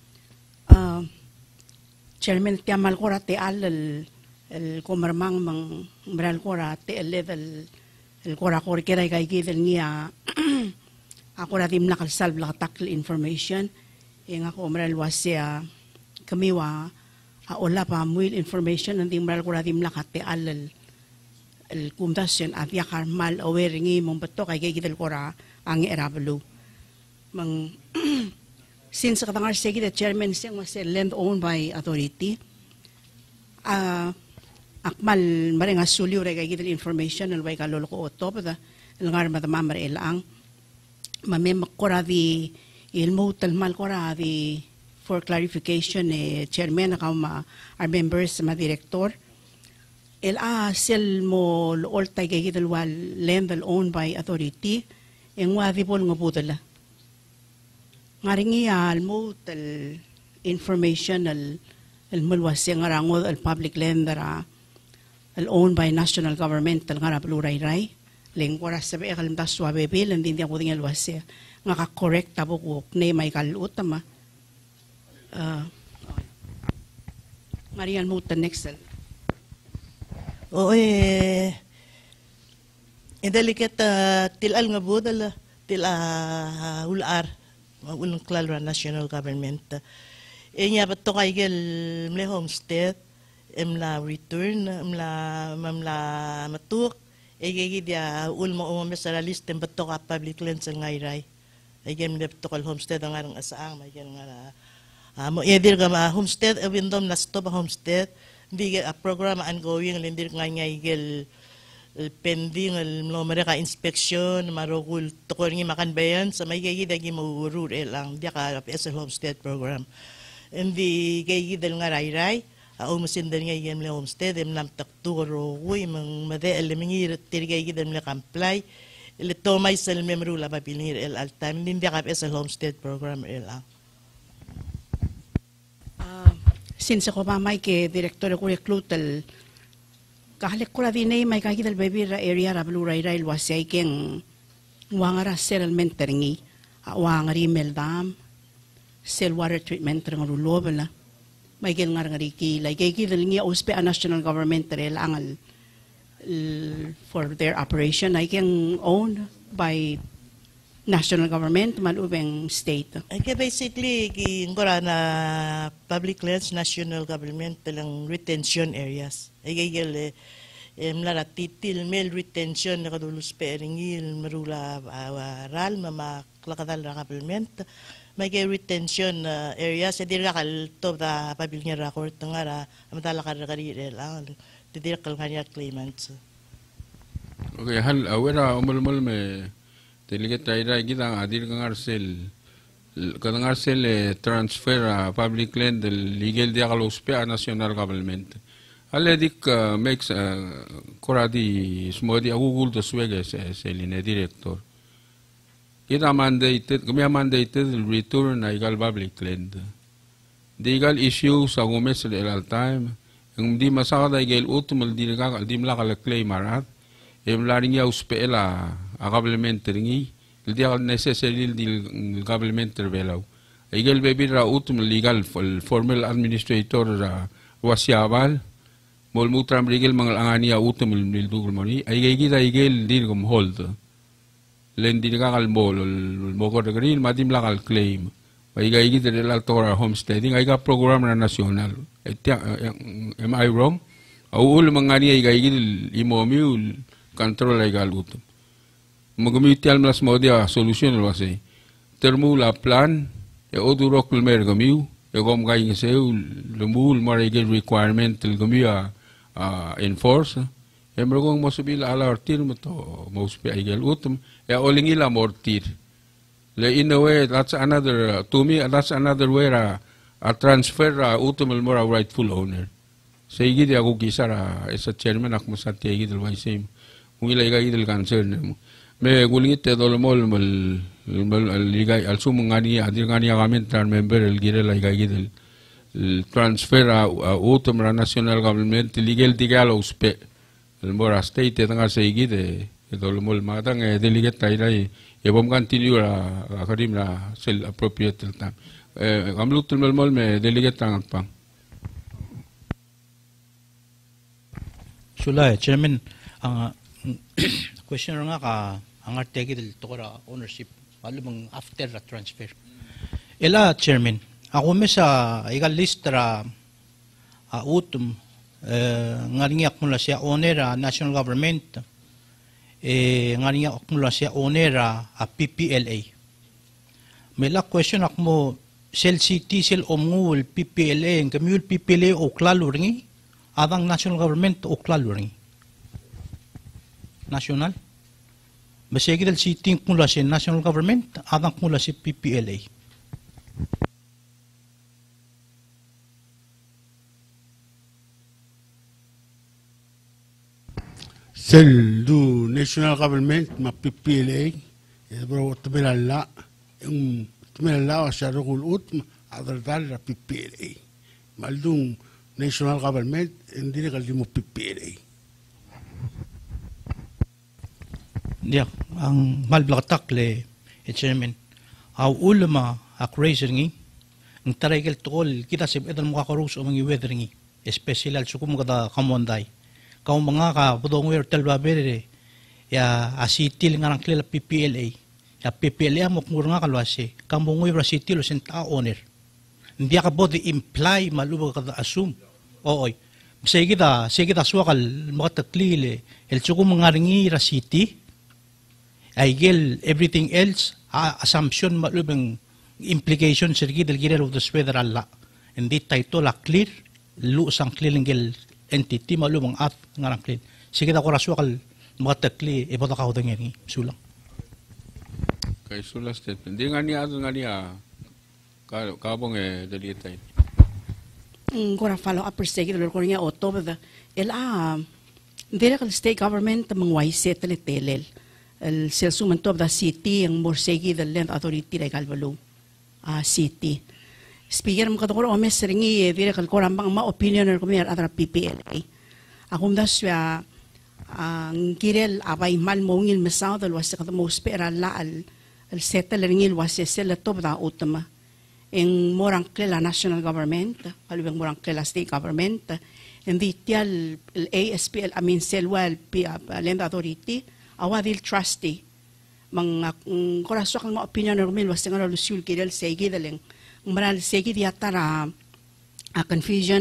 chairman tiamal ko rate al kumarmang mang meral ko rate level el kora ko kira kay given niya ako ratim nakasal la takl information yung ako meral was kami wa ola pa muil information nanti maral ko ratim lakate alal el kumtasyon at yakar mal aware ngi mong bato kay gigidal ko ra ang erabalo mang since katangar sige the chairman siyang mas land owned by authority akmal marenga sulyo re kay gidal information al way kalolo ko otop da ngar matamamar elang mamem ko ra di ilmo talmal ko ra di for clarification chairman akama our members ma director sel mo all tay kay wal land owned by authority en wadi pol nga putala ngaringi mo tal information al mulwase nga rango al public land al owned by national government tal nga pluray ray lengkora sabi kalimta suabe bil hindi ako tingal wase nga ka correct tabo ko ne may kalut tama Marian mo ta next Oo, indalikat tilal nga budal, ular, ulang klalra national government. Inya bato kay gel mle homestead, mla return, mla matuk, gigi dia ulmo mesara list bato ka public lands ngayray. Ay mle bato kal homestead ang arang asaang, may gel nga mo edir ka ma homestead, windom na stop homestead. Di a program ongoing lindir nga igel pending lo mereka inspection marokul tokor ngi makan bayan sa may gigi dagi mo rural lang dia ka PSL homestead program ndi gigi dal nga ray umusin dal nga igem le homestead em nam takturo uy mang made elemingir tirgay gidal le kamplay le tomay sel memru la papilingir el altam din dia ka PSL homestead program lang. Since ako mamay ke director ko reklutal kahalik ko rin ay may kakidal baby ra area ra bluray rail wasay keng wangara settlement teringi wang rimel dam sel water treatment ng rulobela may gel nga riki like kidal ngi uspe a national government rel angal for their operation ay keng owned by national government malubeng state. Okay, basically ngora na public lands national government talang retention areas. Ay gel mlara titil mel retention na kadulus peringil marula ral mama klakadal na government. May retention areas sa dira kal to da public nga record ngara amatala ka karire lang dira kal kanya claimants. Okay, hal awera umulmul me Diliget tayo kita adir kadang arsel transfer public land legal dia kalau supaya national government. Aledik makes koradi semua dia Google to swege seline director. Kita mandated return igal public land. Digal issue sa gumes el time yung di masakada igal utumul di mlakal claim arat. Emlaring ya uspela a governmental ngi dia necessary di governmental belau igel bebi ra utum legal formal administrator wasiabal mol mutram legal mangal angani ya utum nil dugul moni igel dir gum hold len dir kakal bol mogor green madim lakal claim igel dir la tora homesteading iga program na national am I wrong au mangani igel imomi control igal utum Magumitial mas modia solution lo say. Termu la plan e oduro kulmer gamiu e gom gaing seu lumul marigel requirement til gamia enforce. E mergong mosubil ala ortir mo to mospe igel utum e olingila mortir. Le in a way that's another to me that's another way a transfer utum el mora rightful owner. Say gidi ako kisara as a chairman ak masati gidel way same. Kung ilay gidel concern mo. Me gulingit te dolmol mal ligay also mangani adir ngani agamen tran member el gire la igay transfer utum ra national government legal tigal uspe el mora state tanga seigide dolmol matang delegate tayray e bom continue ra karim ra sel appropriate tam gamlut mol me delegate tang pang Sulay chairman ang question nga ka ang artegi del tokora ownership malumang after the transfer. Ela chairman Ako mesa igal listra utum ngariyak mula siya onera national government ngariyak mula siya onera PPLA. May la question ak mo sel city sel omngul PPLA ang kamul PPLA o klalo ringi adang national government o klalo ringi. National. Masigi dal city mula siya national government adang mula si PPLA. Sel du national government ma PPLA bro tumelala tumelala sa rugul ut adal PPLA maldung national government hindi kaldi mo PPLA. Dia ang malblakatak le chairman aw ulama ak raise ngi ang taraygal tol kita sib edal mo kakarus o mangi weather ngi especially al sukum kada kamonday kau mga ka budong wer tel babere ya asitil ngarang klela PPLA ya PPLA mo kung nga kalwase kamu ngoy asitil sen ta owner hindi ka body imply malubo ka assume oy sige da swakal makatlile el sukum mga ringi rasiti ay gel everything else assumption malubeng implication sirgi del girel of the weather alla hindi title la clear lu sang clearing entity malumang at ngarang clean. Sige na ko raswakal makatakli iba ka hodang yan sulang. Kay sulang statement. Di nga niya kabong dalitay. Kora follow up sige dalo ko niya auto bada direct state government mangway settle telel. El selsuman to the city ang morsegi the land authority ay kalbalo city. Speaker mo katong omes ringi dire kal ko rambang ma opinion ko mer atra PPLA. Akum dasya ang kirel abay mal mongil mesaw dal was ka mo spera la al settle ringi was sel top da utama. En morang klela national government, kalubeng morang klela state government, en di tial ASPL amin selwal land authority awadil trustee mang koraswa kang ma opinion ko mil was nga lusul kirel segi daleng maral segi di atara confusion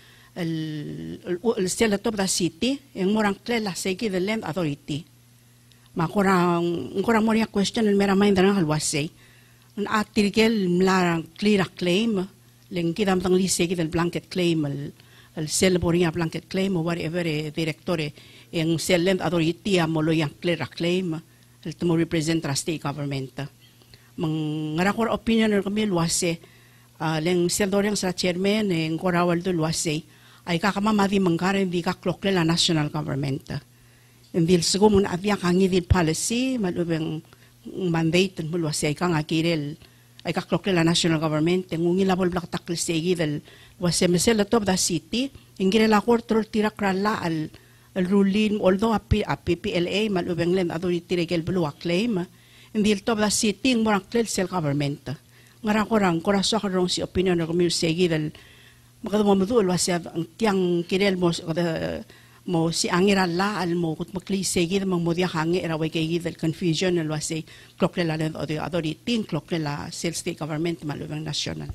el stela top da city yang morang klela segi the land authority kurang moria question el mera main darang halwase an atirgel mlarang clear claim leng kidam tang li segi del blanket claim el sel boria blanket claim or whatever directore yang sel land authority amolo yang clear claim el tumo represent state government mangarakor opinion kami luwase leng seldoreng sa chairman ng korawal do luwase ay kakamamadi mangkaren di kaklokle la national government endil sugo mun avya kangi di policy malubeng mandate mo luwase ay kang akirel ay kaklokle la national government ngungi labol blak takli segi del luwase mesel top da city ingire la kortro tirakrala al ruling although a PPLA malubeng land authority regel blue claim hindi top da city ng morang klel self government ngarang koraswa karong si opinion ng community segi dal makadamo madul wasya ang tiang kirel mo si angira la al mo kut makli segi mang modia hangi era way kay dal confusion al wasay klokle la den authority klokle la self state government malubang national.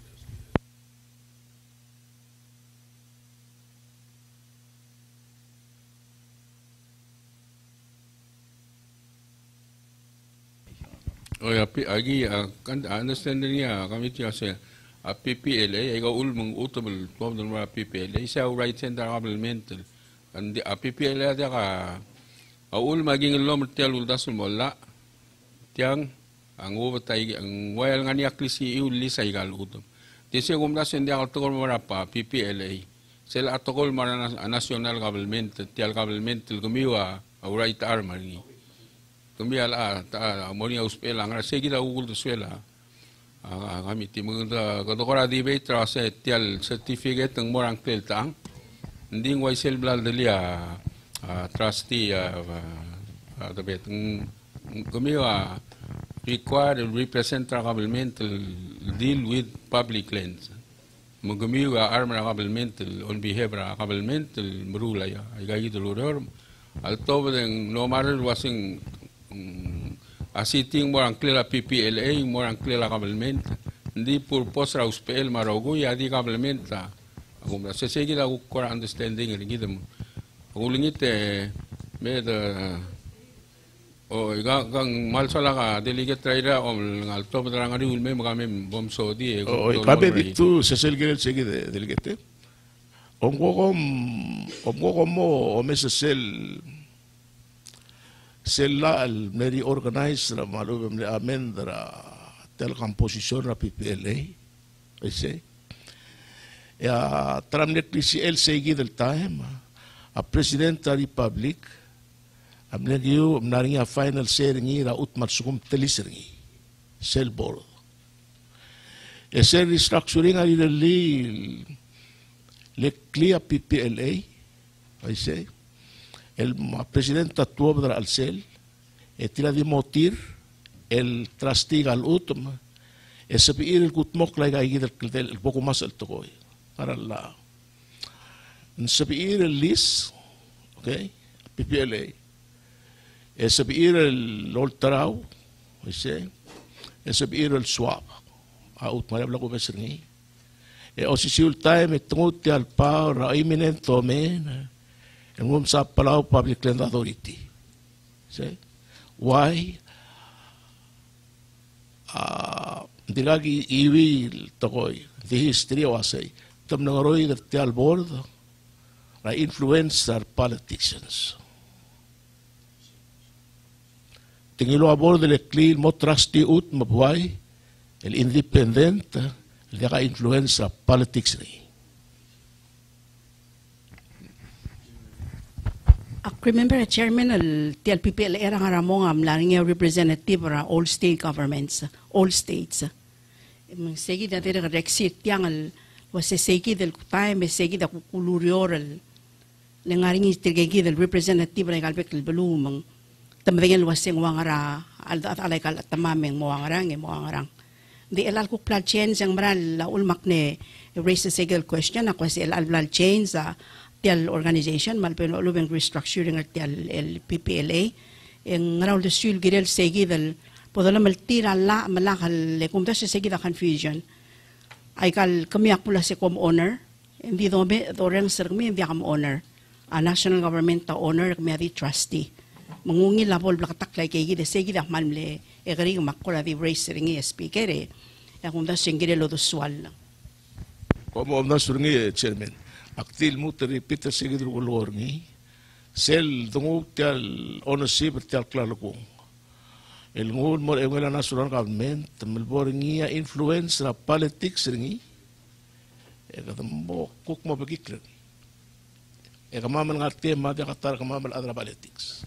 Oh ya, agi kan understand niya kami tiya sa PPLA ay gaul mong utable tuwag ng mga PPLA isa right center governmental and PPLA dia ka aul maging lom tel uldasul molla tiang ang ubatay ang wayal nga niya klisi iuli sa igal utom tise gumdasen dia ka tokol mga pa PPLA sila atokol mga national government tial governmental gumiwa right arm ni Tumbial monia uspela ngara segi da ugul suela kami timung da kadokora di be trase tial certificate ng morang peltang nding wai sel blal delia trustee da bet kumiwa required represent governmental deal with public lands mugumiwa armor governmental on behalf of governmental murula ya ay gayi dolor alto ng no matter wasing asiting morang klela PPLA morang klela government hindi purpose ra uspel marago ya di complementa ako na sesegi da ko understanding ringi dem ako lingit med o gang malsala ka delegate traira om ngal to padrang ari ulme magame bom sodi o kabe ditu sesel gel segi delegate om ko mo o mesel sella al meri organize la malum le amendra tel composition la PPLA ese ya tramnet PCL segi del time a president da republic amnegiu amnaringa final seringi ra utmat sukum teliseringi sel board ese restructuring ali le clear PPLA ese el presidente actuó al CEL, tira de motir el trastiga al último, ese pedir el gutmok la gay del poco más alto hoy para la ese pedir el lis, okay, PPLA, ese pedir el ultrao, ese pedir el swap, a último habla con ese ni, o si si ultime me tunte al pau ra imminente men. En sa Palau Public Land Authority. See? Why? Dilagi iwi tokoy. The history was say. Tam nangaroy that tial board na influence our politicians. Tingilo a board le clean mo trusty ut mabuhay el independent le ka influence our politics ni. Remember, Chairman, el PPL era nga ramong amlaring representative ra all state governments, all states. Segi da tira rexit yang al was segi del time segi da kulurior el lengaring istirgegi del representative ra galbek el belum tambengen waseng wangara al alay kal tamameng moangarang di elal ku plat change yang maral la ulmak ne raise segel question ako si el change tial organization malpeno lubeng restructuring tial el PPLA en raul de sul girel segi del podala maltira la malakal le kumta se segi da confusion ay kal kami akula se kom owner hindi do me doreng sermi hindi kam owner a national government ta owner kami adi trustee mangungi labol blakatak lay kay gide segi da malmle e gari makula di race ringi speaker e kumta singire lo do swal como omna surngi chairman aktil mo repeat sige dro kolor ni sel dungo tial ownership tial klaro ko el ngol mo el national government melbor ngia influence la politics ringi e kadambo kuk mo bagikler e kamaman ngarte ma de katar kamamal adra politics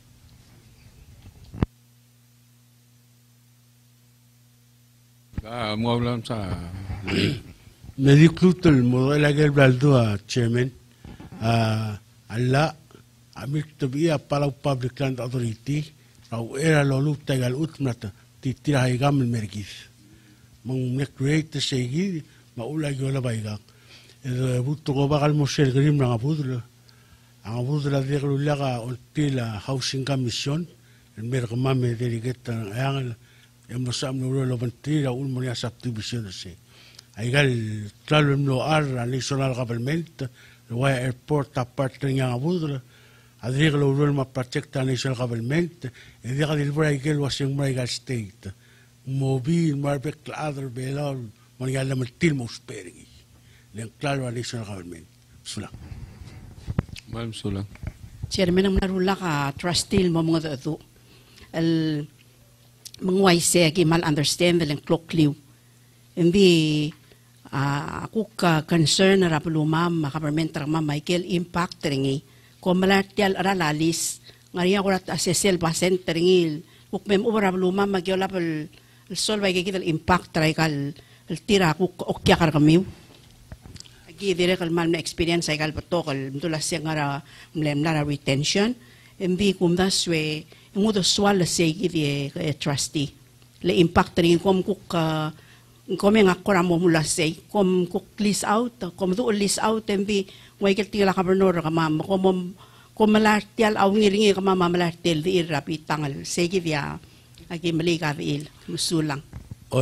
mo hablan sa Mediclut el modelo agel baldo a chairman alla amik tabia Palau Public Land Authority au era lo luta gal utmata titira higam el mergis mong create segi ma ula yola baiga el buto go bagal mosel grim na abudla ang abudla de laga ultila housing commission el mergmame delegata ang emosam no lo ventira un monia subdivision se aigal claro no arra national government lo airport aparte nga abudla adriga lo ma protect national government e diga del braigel wasing braigal state mobil marbek other belal man yalla matil mosperi len claro national government sula Ma'am Sula Chairman ang narula ka trustee mo mga dado el mangwaise ki mal understand the clock liw hindi ako ka concern na rapulumam government ma Michael impact ringi ko malartial aralalis ngariya ko rat assessel pasen ringil ukmem ubra rapulumam magyola pel solve kay el impact traikal el tira ko okya kar kamiw agi dire kal mal na experience ay kal patokal mtulas yang ara mlemlara retention hindi kumdaswe ngudo swal se gidi trustee le impact ringi kom ka kami nga kora mo mula say kom kuk list out kom do list out tembi way tila gobernador ka mama kom malartial aw ngiringi ka mama malartial di rapi tangal sige dia agi malika il musulang oi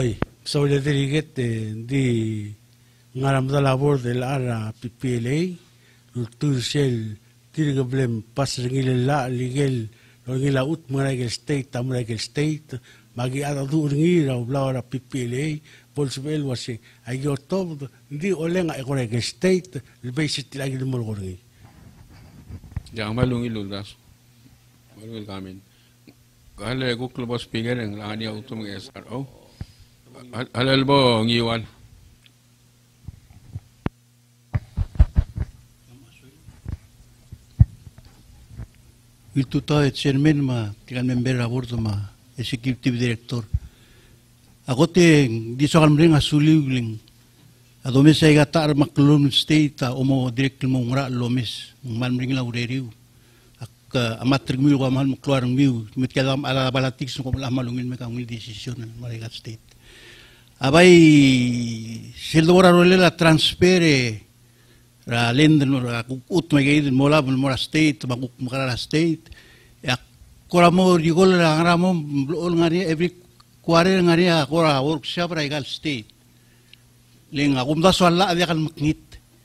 So le delegate di ngaram da labor de la PPLA tu sel tiri problem pas ngil la legal ngila ut mangel state tamangel state magi ada du ngira bla PPLA polsbel wasi ayo top di olenga ekorek state le basic lagi mo gorngi yang malungi lulas malungi kamin kale ko club speaker ang lani auto ng SRO halal bo ngiwan itu tahu chairman ma tinggal member labor tu ma executive director ako te di soal mereka suliuling ado mes ay gatar maklum state ta omo direct mo ngra lomes mal mring la ureriu ak amat tergmil ko mal keluar miu mit kalam ala balatik so ko lah malungin me kang decision mereka state abai seldora role la transfere ra lender ra ut magay mola mora state maguk makara state ya koramo rigol ra ngramo ngari every quarter ngari akora workshop ra igal state ling akum da swalla dia kan maknit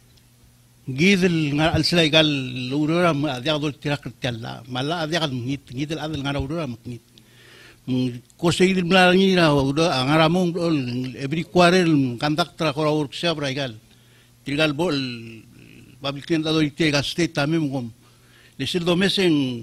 gidel ngal sila igal urura dia dol tirak tella mala dia kan maknit gidel adel ngara urura maknit ko segidel blangi ra ngramo every quarter conduct ra kora workshop ra igal tirgal bol public authority ga state tamim gom lesil do mesen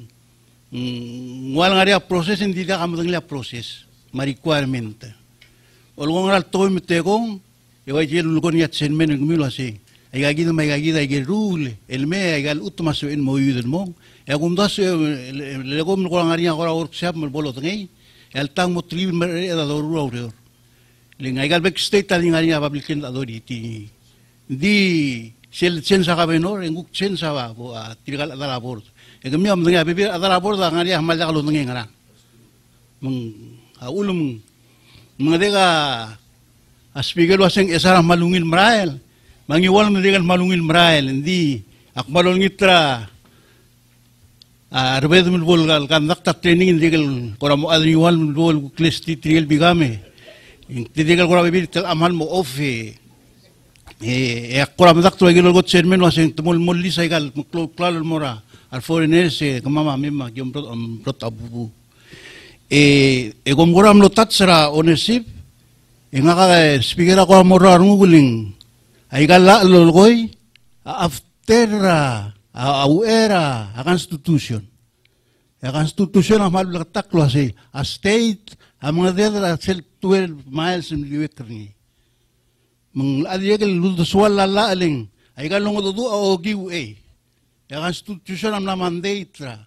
wal ngaria process hindi ka kamudang process ma requirement olong ngal to mitego e wai jel lugon yat sen men ngmilo ase ay gagida may gagida ay rule elme ay gal utmaso in mo yuden mo e gum das legom ko ngaria ko workshop mo bolo tngai el tang mo tri da do ro ling ay gal back state tali ngaria public authority di sel sensa ka benor enguk sensa ba bo tirgal ada labor e gami am nga bebe ada labor da ngari hamal da lo ngi ngara mung ulum mngadega aspigal waseng esara malungil mrael mangiwal mngadega malungil mrael ndi akmalol ngitra arbed mul bol gal kandak ta training ndigal koramo adriwal mul bol klesti triel bigame ndigal koramo bebe tel amal mo ofe akora madak tu lagi logot chairman waseng tumul mulli saigal klal mora al foreigners kamama mema giom prot abubu gomgoram lo tatsara ownership ngaka speaker ako mora nguguling ay gala lolgoy after awera constitution ang malul taklo ase a state among the other 12 miles in the meng adiagal luduswal la aling ay galong do o giwe ya constitution am na mandate tra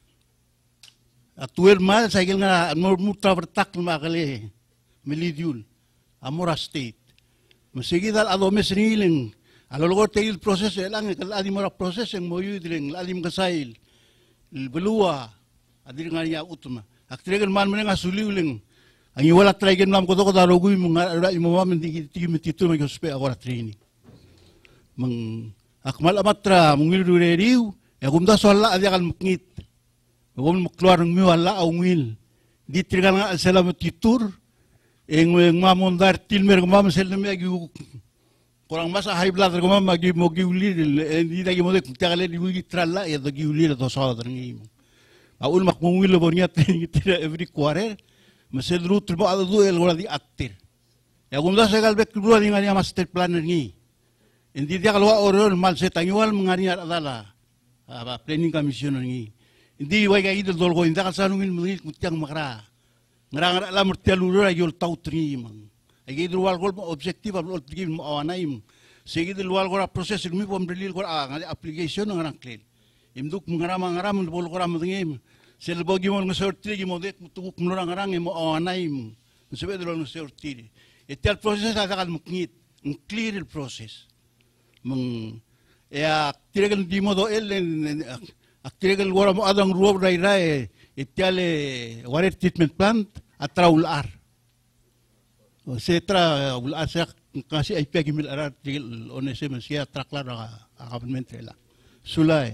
atuel mal sa gil nga mutra vertak makale milidyul amora state masigi dal ado mesriling alolgo tail process elang kal adi mora process ang moyu diling adim kasail belua adir nga ya utma aktiregal man men nga suliuling ang iwala traigen nam ko to daro gui mga imama menti titu may hospe agora training mang akmal amatra mungil reriu ya gumda solla adia kal mukngit gum keluar ng miwala awngil di trigal nga salam titur eng mamondar tilmer gumam sel me agi kurang masa high blood gumam magi mogi uli di lagi mo tagale di wi tralla ya do gi uli do sola dringi aul makmungil lo bonya training tira every quarter masih dulu terbawa ada dua elgora di aktir. Ya gumda segal bek dua di ngari master planner ni. Indi dia kalau orang mal setangiwal mengari adalah planning commissioner ni. Indi wai kai idol dolgo inda kalsanungin mengil kutiang makra. Ngarang la mertialura yol tau tri mang. Agi idol wal gol objektif abul tigim mo awanaim. Segi idol wal gol proses mi pom relil gol ngari application ngarang clear. Imduk ngaram bol gol mengim. Sel bogi mo ngasorti gi mo dek tuguk mlorang arang mo awanaim sebed lo ngasorti etal proses ada kan muknit clear el process meng ya tiregal di modo el tiregal wala mo adang ruob rai etale water treatment plant atraular o setra ular sa kasi ay pagimil arat tiregal onese men sia traklar government la sulay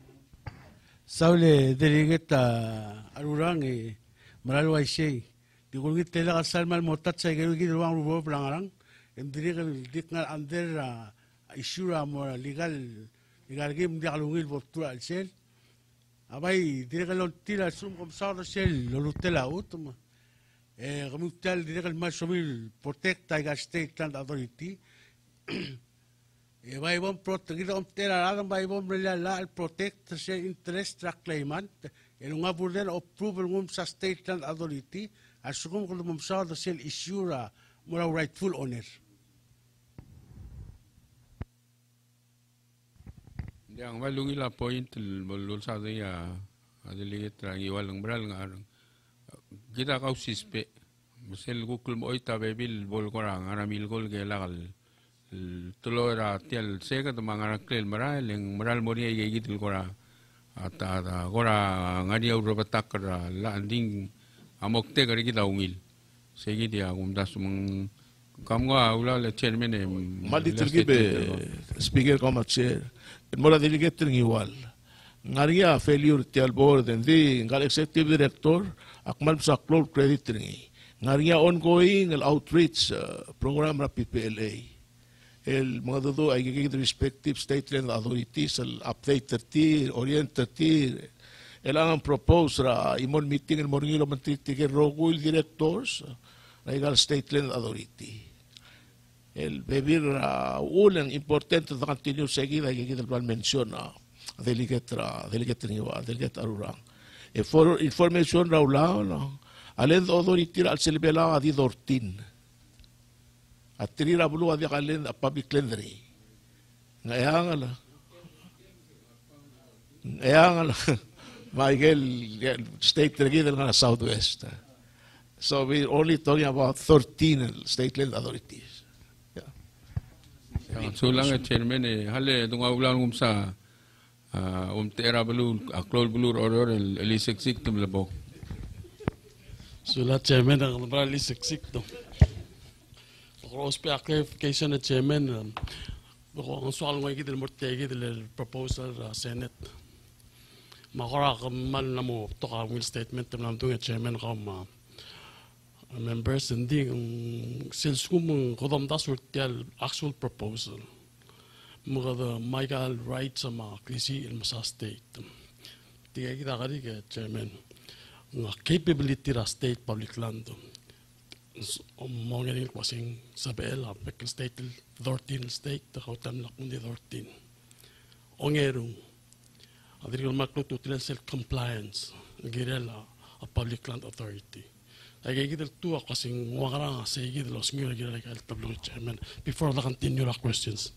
Saule delegate arurang malalway siya Di ko ngit tela kasal mal motat sa ikaw gid ruang rubo pelangarang. Em diri kal dik ngal under isura mo legal game di kalungil botura al sel. Abay diri kal tira sum kom sa sel lolutela utma. Kamutal diri kal masomil protect Tiger State Land Authority. Vai bom protect kita om tera adam vai bom la protect sa interest tra claimant. Nga burden approval ngum sa State Land Authority asum ko mum sa sel isura mo rightful owner. Yang malungi la point lul sa ya adiligit lang iwalang bral nga arang kita kau sispe masel gukul mo ita bebil bol korang aramil gol gelakal tulora tial seka to mga raklel maral yang maral mo niya gigitil kora at kora ngadi uro batak kara landing amokte kari kita ungil segi dia kumdas mong kamga ula le chairman malitil gibe speaker kama chair mora delegator ngiwal ngaria failure tial board and the ngal executive director akmal sa cloud credit ngi ngaria ongoing outreach program ra PPLA el mga dodo ay gigit respective state land authorities al update 30 orient 30 elang propose ra imon meeting el morngilo mantitigir rogul directors legal state land authority el bebir ulang importante to continue seguida que el plan menciona delegate niwa delegate arurang for information raula no alen authority al selbela di dortin atrira bulu adi kalen public cleanery ngayang ala Michael state regidel nga southwest so we only talking about 13 state land authorities. So lang chairman hale tunga ulan sa tera belur aklol belur oror eliseksik tum labo. Sula chairman ang brali seksik to. Cross pe clarification na chairman ko ang sual ngoy gidel mortegi del proposal senate. Makora kamal na mo to ka will statement nam tunga chairman ka members hindi silskum kodam dasur tial actual proposal mga Michael Wright sa mga klisi il masa state tiga kita kari ke chairman nga capability ra state public land mo ngani kwasing sabel apek state 13 state ta kautam la kundi 13 ongerung adir maklo to self compliance girela a public land authority. Ay gigil tu ako kasing wangarang sa gigil los ngiro gigil like tablong chairman before the continue the questions.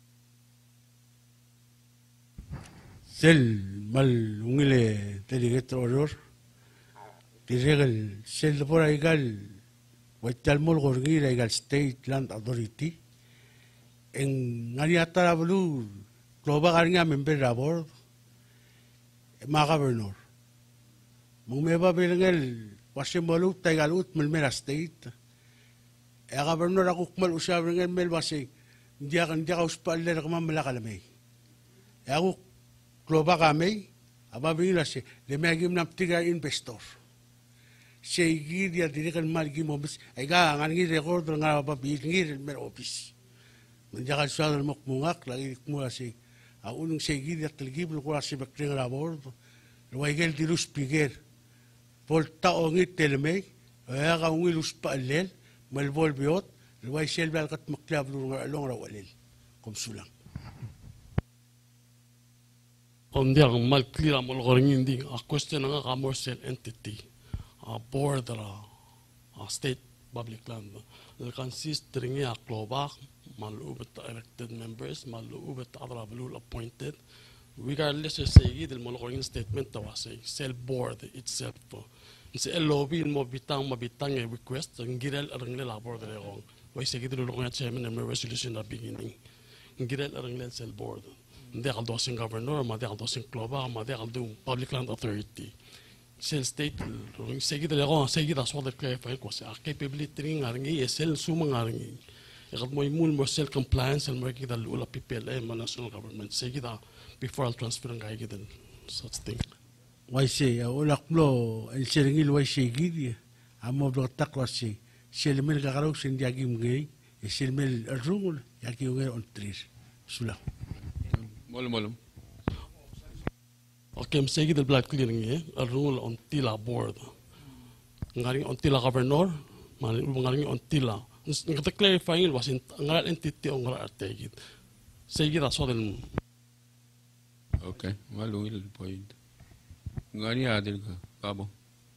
Sel mal ungile delegate order tiregal sel por aigal waital mol gorgi aigal state land authority en ngariata blu globa garinga member rabor ma governor mong meba bilangel Wasimbalut tagalut melmera state. Governor ako kumal usab ng mel wasi dia uspaler kama malakalamay. Ako kloba kami ababila si lemagim naptiga investor. Segi dia dirikan malgi mobis ay ga ngi record nga babi ngi mer office. Menjaga sual mukmungak lagi kumula si unong segi dia telgib ko si bakring rabor. Luwaigel dirus piger. Volta ongit telmay, ay kaungilus pa alel, malbol biot, luway selbal kat maklab long rawalil, kumsulang. Ondi ang malklira mo loring hindi a question nga commercial entity, a board a state public land, consist ringi a klobak, maluubet elected members, maluubet adrabulul appointed. Regardless of say del molokoring statement tawa say cell board itself se lobby mo bitang request ang girel arang le labor de rong why say gidelo long chairman and resolution at beginning girel arang le cell board de dosing governor ma de dosing club ma de do public land authority cell state rong say gidelo rong say gidelo so de clarify ko sa capability arang cell sumang arang ikat mo imul mo cell compliance and mo gidelo la PPLA national government say gidelo before I'll transfer ang kaya gitan such thing. Why say ulak mo el seringil why say gidi amo blotak wasi selmel kakaro sin diagi mgei selmel rungul yaki unger on tris sula Molum. Okay, sige del black clearing a rule on tila board. Ngaring on tila governor, ngaring on tila. Ngata clarifying was in ngaral entity on ngaral artegit. Sige da so del. Okay, malum il point. Ngani adil ka, kabo.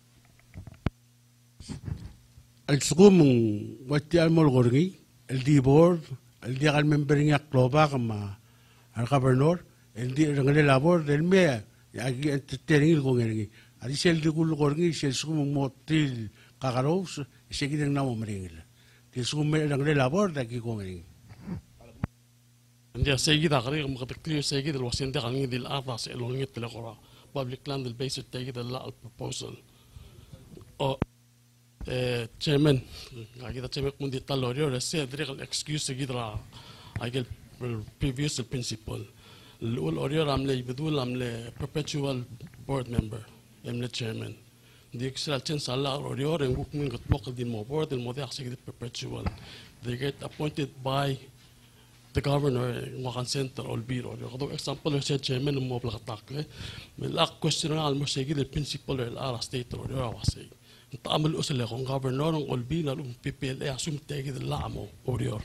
Al sugum wati al molgorgi el di board el di al membering ya kloba kama al governor el di ngale labor del me agi entertaining ko ngi ali sel di kul gorgi sel sugum motil kagaros segi deng namo mringil di sugum me ngale labor da ki ko ngi India sige da gari mo clear sige del wasin da ngi dil ardas el ngi tele qora public land del basic take the law proposal. O chairman agi da chairman kundi talorio rese direct excuse sige da agi previous principal الأول أوريور عملة بدول عملة perpetual board member عملة chairman ديك سال تنسى الله أوريور ينقوك من قطبق دي مو board الموضوع سيجد perpetual they get appointed by the governor وكان center أو البيرو ياخذوا example يصير chairman مو بلغ تاكله من الأخ question على المسيجد principal الأرا state أوريور واسي انت عمل أصل لكون governor أو البيرو لهم PPLA عشان تيجي اللعمو أوريور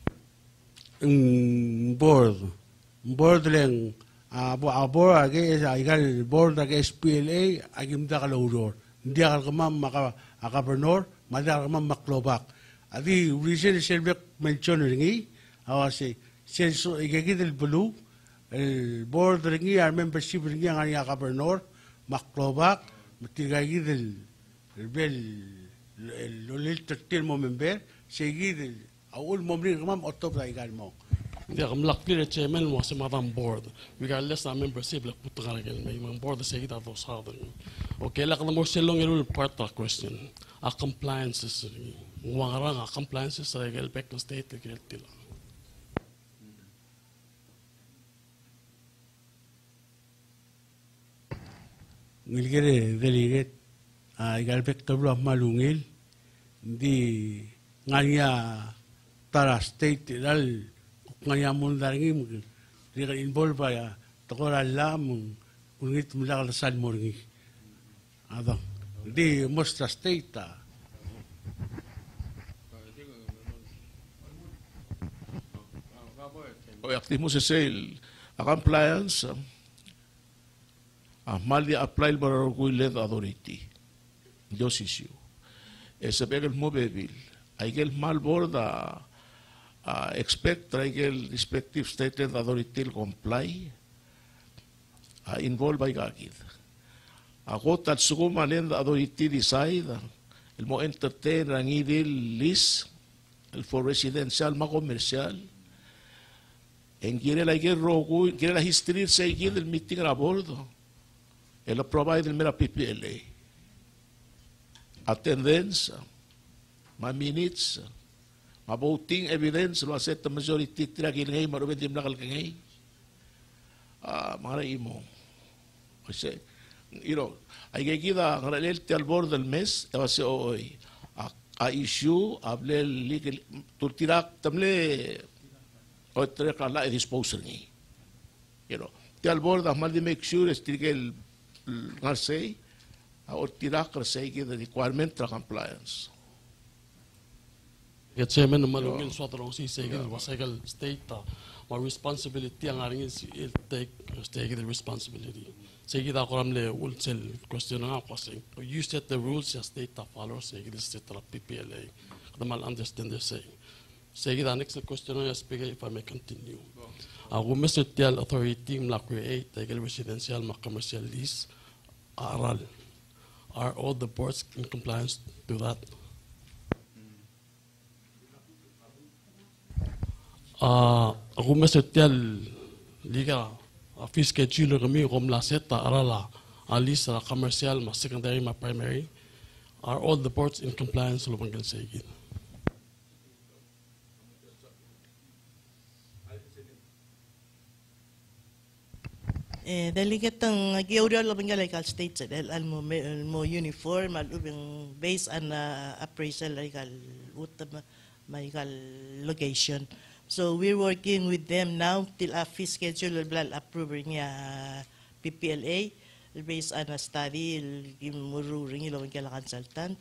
board Bordling abor age igal board age SPLA agim da kaloror hindi akal kamam maka governor madal kamam maklobak adi reason selbek mention ringi awase senso igagid el blue el board ringi ar membership ringi ang ya governor maklobak matigagid el bel lolil tatil mo member segid awul momri kamam otop da igal mo Yeah, I'm lucky that chairman was on board. Regardless of membership, like put together again, board the say that was hard. Okay, like the more long you part of the question. A compliances, one a compliances, I get back to state to get till. Ngilgere delegate I got back to malungil di nganya tara state dal ngayon mo daringin dia involve ya toko alam kungit mula kalasan mo ringi ada di mostra state o activos sale a compliance mal di apply el barro kuilet authority dos issue ese pega el mobil hay que el mal borda expect el respective state authority comply involve by gagid ako tat suguma len authority decide el mo entertain rangidil list el for residential ma comercial en quiere la rogo quiere la history se quiere el meeting a bordo el provide el mera PPLA attendance ma minutes voting evidence lo set the majority tira kilngay marubin tim nakal kangay mga imo kasi ay kikita ang relil til board del mes kasi oy a issue able legal turtirak tamle o tira kala e disposer ni til board amal di make sure estigel ngarsay o tirak ngarsay the requirement tra compliance. Ya chairman malungin suatu orang si segel wasaigal state my responsibility ang aring il take the responsibility segida koram le ulsel question nga kasi you set the rules ya state follow segida state PPLA the mal understand the say segida next question ya speak if I may continue ako Mr. Tial authority la create the residential ma commercial lease aral are all the boards in compliance to that? Ako Mr. Tial liga fee schedule kami kom la seta arala alis sa commercial ma secondary ma primary are all the boards in compliance lo banggal sa igit. Delikat ang giuriol lang nga legal states al mo uniform al based on appraisal legal legal location. So we're working with them now till a fee schedule blal approving PPLA based on a study mururing ilo nga consultant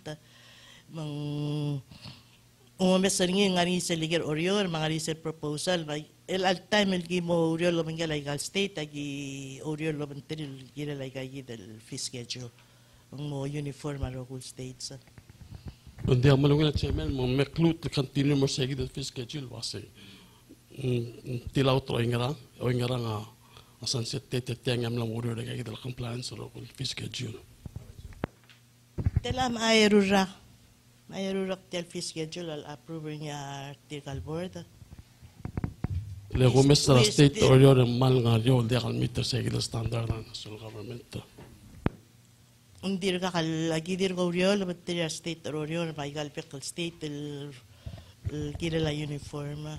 umamesaringin nga ni sa legal orior mga research proposal al time el mo orior lo mga legal state agi orior lo mantel gira legal del fee schedule ang mo uniform local states Undi ang malungan at chairman mo meklut continue mo sa del fee schedule wase tilaw to ingara o ingara nga sunset tete tengam lang orior legal del compliance local fee schedule telam ayerura tel fee schedule al approving article board. Le gomestra state orior mal nga yo de al meter segil standard na national government. Undir ka lagi dir ko orior material state orior maigal pickle state el kila uniform.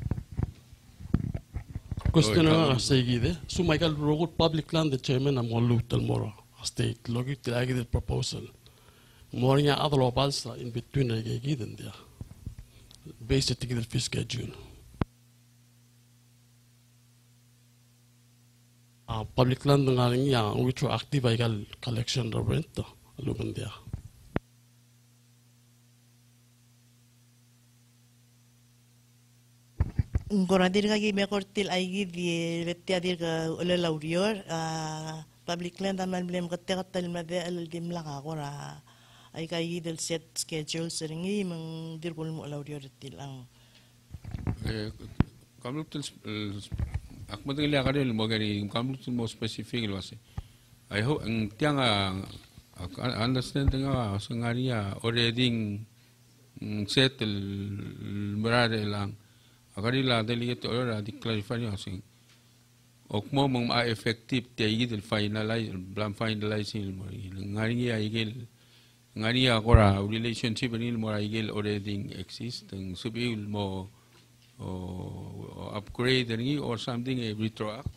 Question na segide. So maigal road public land the chairman am lutal mora state logi tilagi the proposal. Morning other locals in between the given there. Based ticket fee schedule. Public land nga which were active legal collection of rent lugan there. Goradir ka gime kortil ay gidi vetyadir ka ulalaurior public land amal blem katal made al dim lang ako ra ay kay del set schedule seringi mang dirkul mo laudio tilang kamlutul akmadil ya kadel mo gani kamlutul mo specific lo ase I hope ang tiang understand nga sangaria already settle marade lang akadila delegate ora di clarify yo sing okmo mong effective tay del finalize blam finalizing mo ngari igel ngani agora relationship ni mo igel already exist ang subil mo upgrade ni or something retroact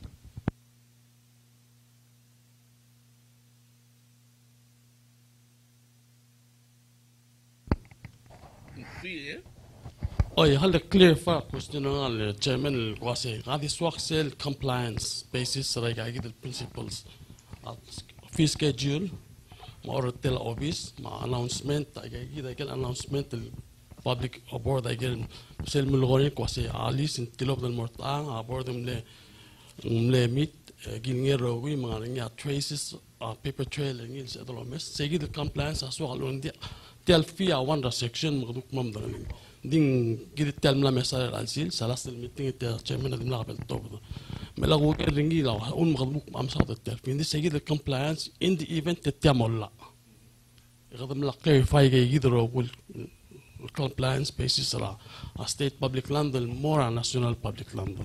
Oy hal clear fa question al chairman wase gadi swak sel compliance basis like I get the principles fee schedule or tell office ma announcement I announcement public aboard I get sel mulgoni kwase ali sin tilop del mortang aboard mle meet gilngero wi mga nga traces paper trail ngil sa dolo mes segi the compliance aso alon dia tel fee one section magduk mam ding gid tel mla mesa alsil salas el meeting te chairman dim la bel top ملاقو كرنجي لو أول مغلوق أم صاد التلفين دي سيجد الكمبلاينس in the event تتعمل لا يقدر ملاقي فايجي يقدروا يقول الكمبلاينس basis را state public land المورا national public land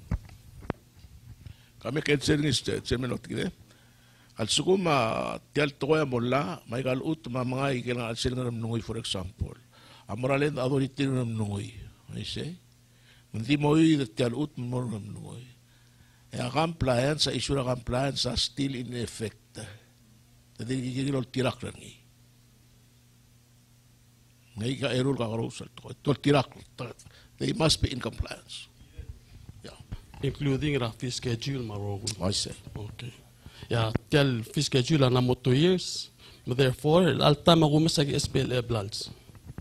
kami kailangan chairman of kide al suguma tial toya molla may galut mga ikilang al sila nungoy for example amoralen authority nungoy I say hindi mo tial ut mo nungoy compliance sa issue na compliance still in effect. Jadi gigil tirak rangi. Ngay ka error ka karusal to tirak. They must be in compliance. Yeah. Including the fee schedule marogo. I say. Okay. Yeah, tell fee schedule na mo 2 years. Therefore, alta magumas sa SPLA blals.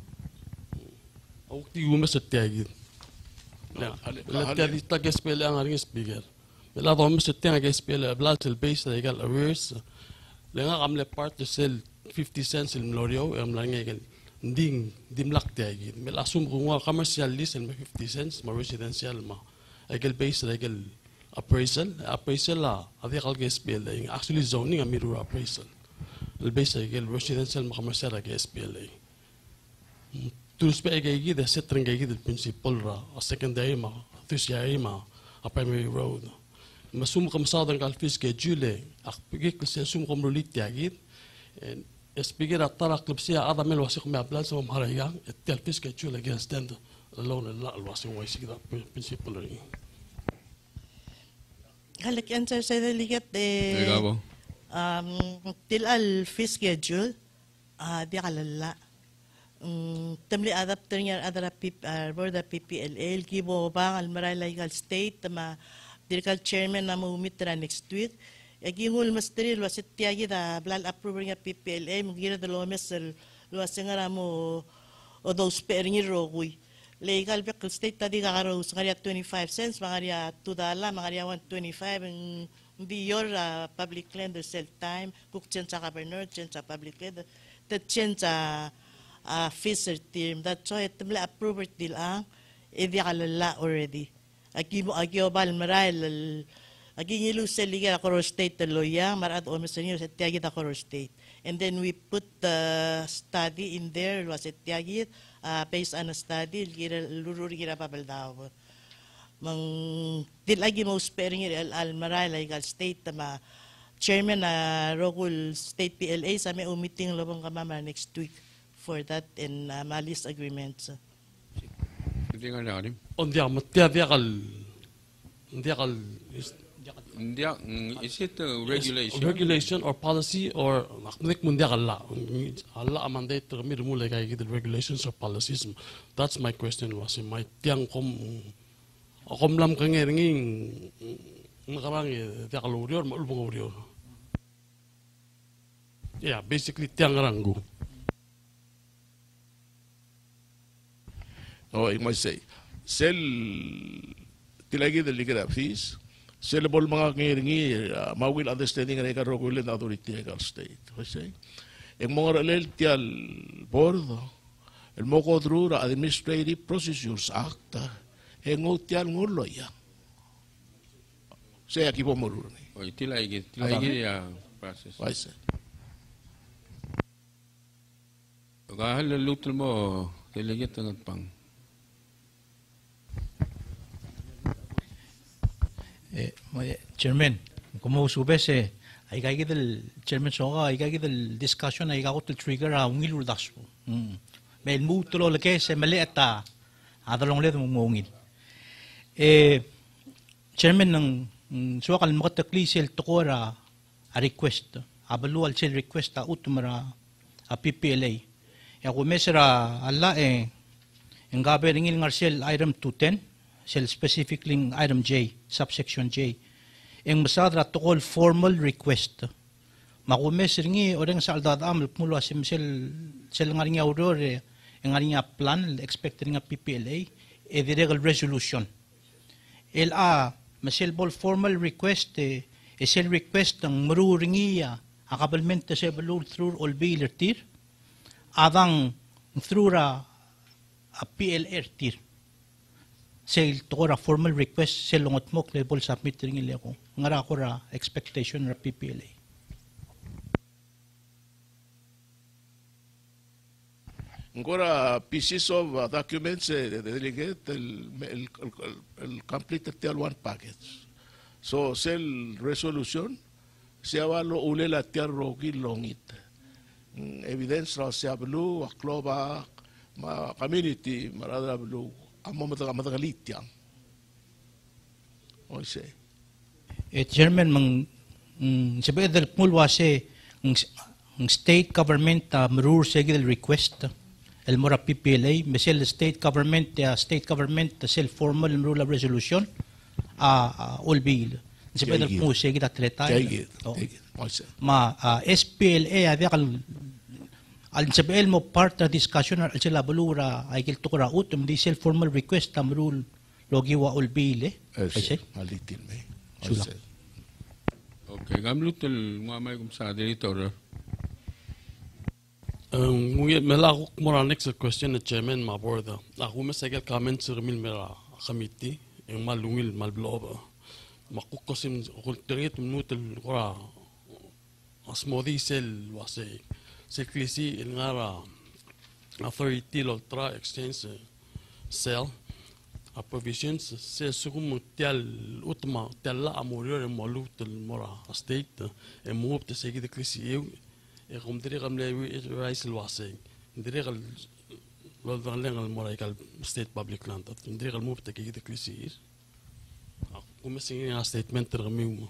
Au ti gumas sa tiagid. Yeah. Alta di tag SPLA ang aring speaker. La dom se tenga que spela blal el base legal arrears le nga amle part de sel 50 cents il mlorio am la ngel ding dimlak tagi me la sum ko commercial list el 50 cents ma residential ma legal base legal appraisal la adi kal que spela actually zoning a mirror appraisal el base legal residential ma commercial que spela tu spega gi de setrenga gi del principal ra secondary ma tertiary ma a primary road masum kam sadan kal fee schedule akpigik se sum kom rolit yagit en speaker atara klubsia ada mel wasik me ablan so mharaya tel fee schedule again stand alone la alwasin waisik da principle Halik answer sa daligat Ikaw. till al fee schedule di kalala. Tamli adapter niya adara board PPLA gibo bang al maray legal state tama dirkal chairman na mumitra next week. Agingul masteril wasit tiagi da blal approver nga PPLA mugira da lomes luasengara mo o dos peringi rogui. Legal vehicle state tadi kakaro sangaria 25 cents, mangaria $2, mangaria 125 hindi your public lender sell time, kuk chen sa governor, chen sa public lender, that chen sa fisher team. That's why itamla approver deal ang idi kalala already. Agyo bal maray agingilu sa liga Coro State loya marad o mesenyo sa tiagi da Coro State. And then we put the study in there was it tiagi based on a study lurur gira babaldao. Mang dilagi mo sparing al maray legal state tama chairman na Rogul State PLA sa may meeting lobong kamama next week for that and malis agreements. Hindi nga na Ondia matiadiakal is it regulation? Regulation or policy or naknik mundiakal la. Allah mandate termir mulai kay gid regulations or policies. That's my question was my tiang kom lam kangering nakarang tiakal urior maulbong urior. Yeah, basically tiang rangu. Oh, I must say, sel tilagi the legal fees, sellable mga ngiringi, mawil understanding ng Rogul and authority legal state. I say, ang mga relel tial board, el moko through the Administrative Procedures Act, hengo tial ngulo ya. Say aki po moruni. O tilagi process. I say. Kahal lutul mo tilagi tangat pang. Chairman, como subes ay kaya del chairman soga ay kaya del discussion ay kako trigger ungil urdaso. May mutulo lake se mali ata adalong le mungil. Chairman ng suakal mo taklisel tokora a request abalu al sel request utumara a PPLA. Ya ko mesra alla ngabe ringil ngarsel item 210 sel specifically item J, subsection J. Ang masadra to call formal request. Makumes ringi orang sa aldadam mulo asim sel nga ringi aurore nga ringi plan expected nga PPLA the legal resolution. Masel bol formal request sel request ang maru ringi akabalmente sa balur through all biler tir adang through a PLR tir. Sel tokora formal request sel longot mok level submit ring ile ko ngara ko ra expectation ra PPLA Ngora pieces of documents delegate el complete tial one package. So sel resolution se avalo ulela tiar rogi longit. Evidence ra se ablu akloba ma community marada blu amo matagalit yang. O say. Chairman mang sabi del mulwa se ng state government marur segil request el mora PPLA mesel state government sel formal rule resolution all bill sabi del mo segil atleta ma SPLA ada kal al sabi mo part of discussion al sila balura ay kilto ko ra utum di sel formal request rule logi wa all bill Ay malitin me. Okay, gamlutul mamay kum sa editor. Mela mora next question the chairman ma borda. Ako mesegel comment sa mil mera committee ang malungil malbloba. Makukosim kulturit minutul kora asmodi sel wase seklisi ngara authority lotra exchange sell provisions se sugum tial utma tiala amorio malut mora state e move te segi de klisi e kom dire kam le rais wase dire gal lo van lengal mora ikal state public land dire gal move te gi de klisi missing a statement to remove.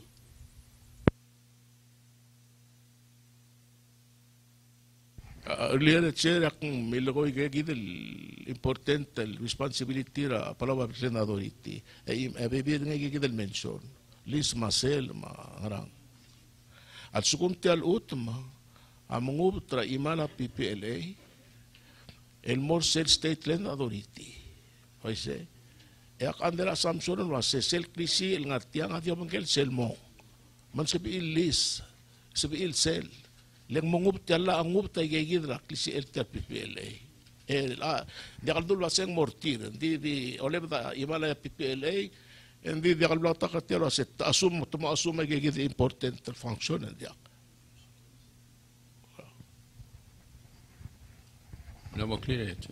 Earlier, chair, akong miloy kaya gidel important responsibility ra palawa senadoriti. Bibir nga gidel mention. Lis masel marang. At sukunti al utma among tra imala PPLA el more sel state land authority. Hoise. Ak under assumption was sel krisi el ngatiang at yung kel sel mo. Man sabi lis sabi il sel. Leng mengup tiala angup tay gidra klisi el PPLA. Dia kaldo waseng mortir. Di oleh da imala PPLA and dia kaldo ta katero set asum tuma asum gid important function dia. No more clear it.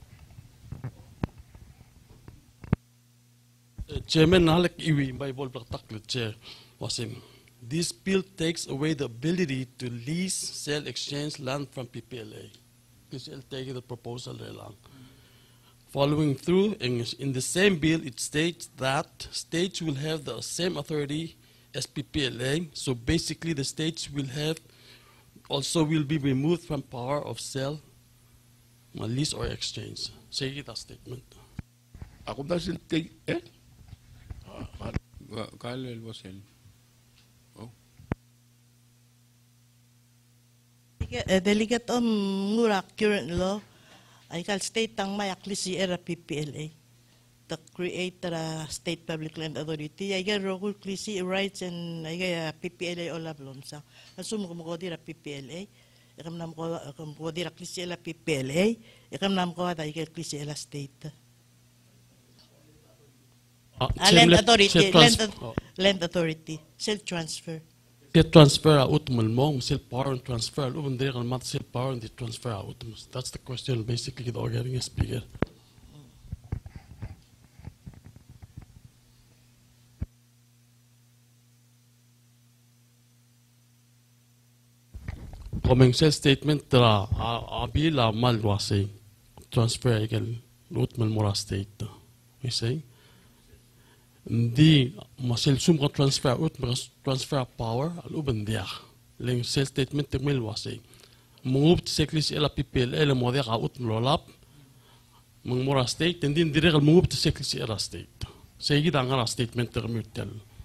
Chairman Nalek Iwi by Volberg Chair was him. This bill takes away the ability to lease, sell, exchange land from PPLA. This will take the proposal along. Following through, in the same bill, it states that states will have the same authority as PPLA. So basically, the states will be removed from power of sell, lease, or exchange. Say that statement. Ako doesn't take Kyle Wasel. Delegate ngurak current law ay kal state tang mayakli si era PPLA to create a state public land authority ay ga rogul klisi rights and ay ga PPLA ola blonsa asum ko dira PPLA ikam nam ko dira klisi ela PPLA ikam nam ko ay ga klisi ela state land authority self transfer. Get transfer out mong sil power and transfer even there and mat sil power and the transfer out. That's the question basically the getting a speaker. Coming sel statement tra abila mal wasi transfer egal utmal mora state. We say di masel sum transfer ut transfer power al uben dia ling sel statement temel wasi move seklis ela PPLA ela modia ut lolap mong mora state and din direct move seklis ela state segi dangara statement termutel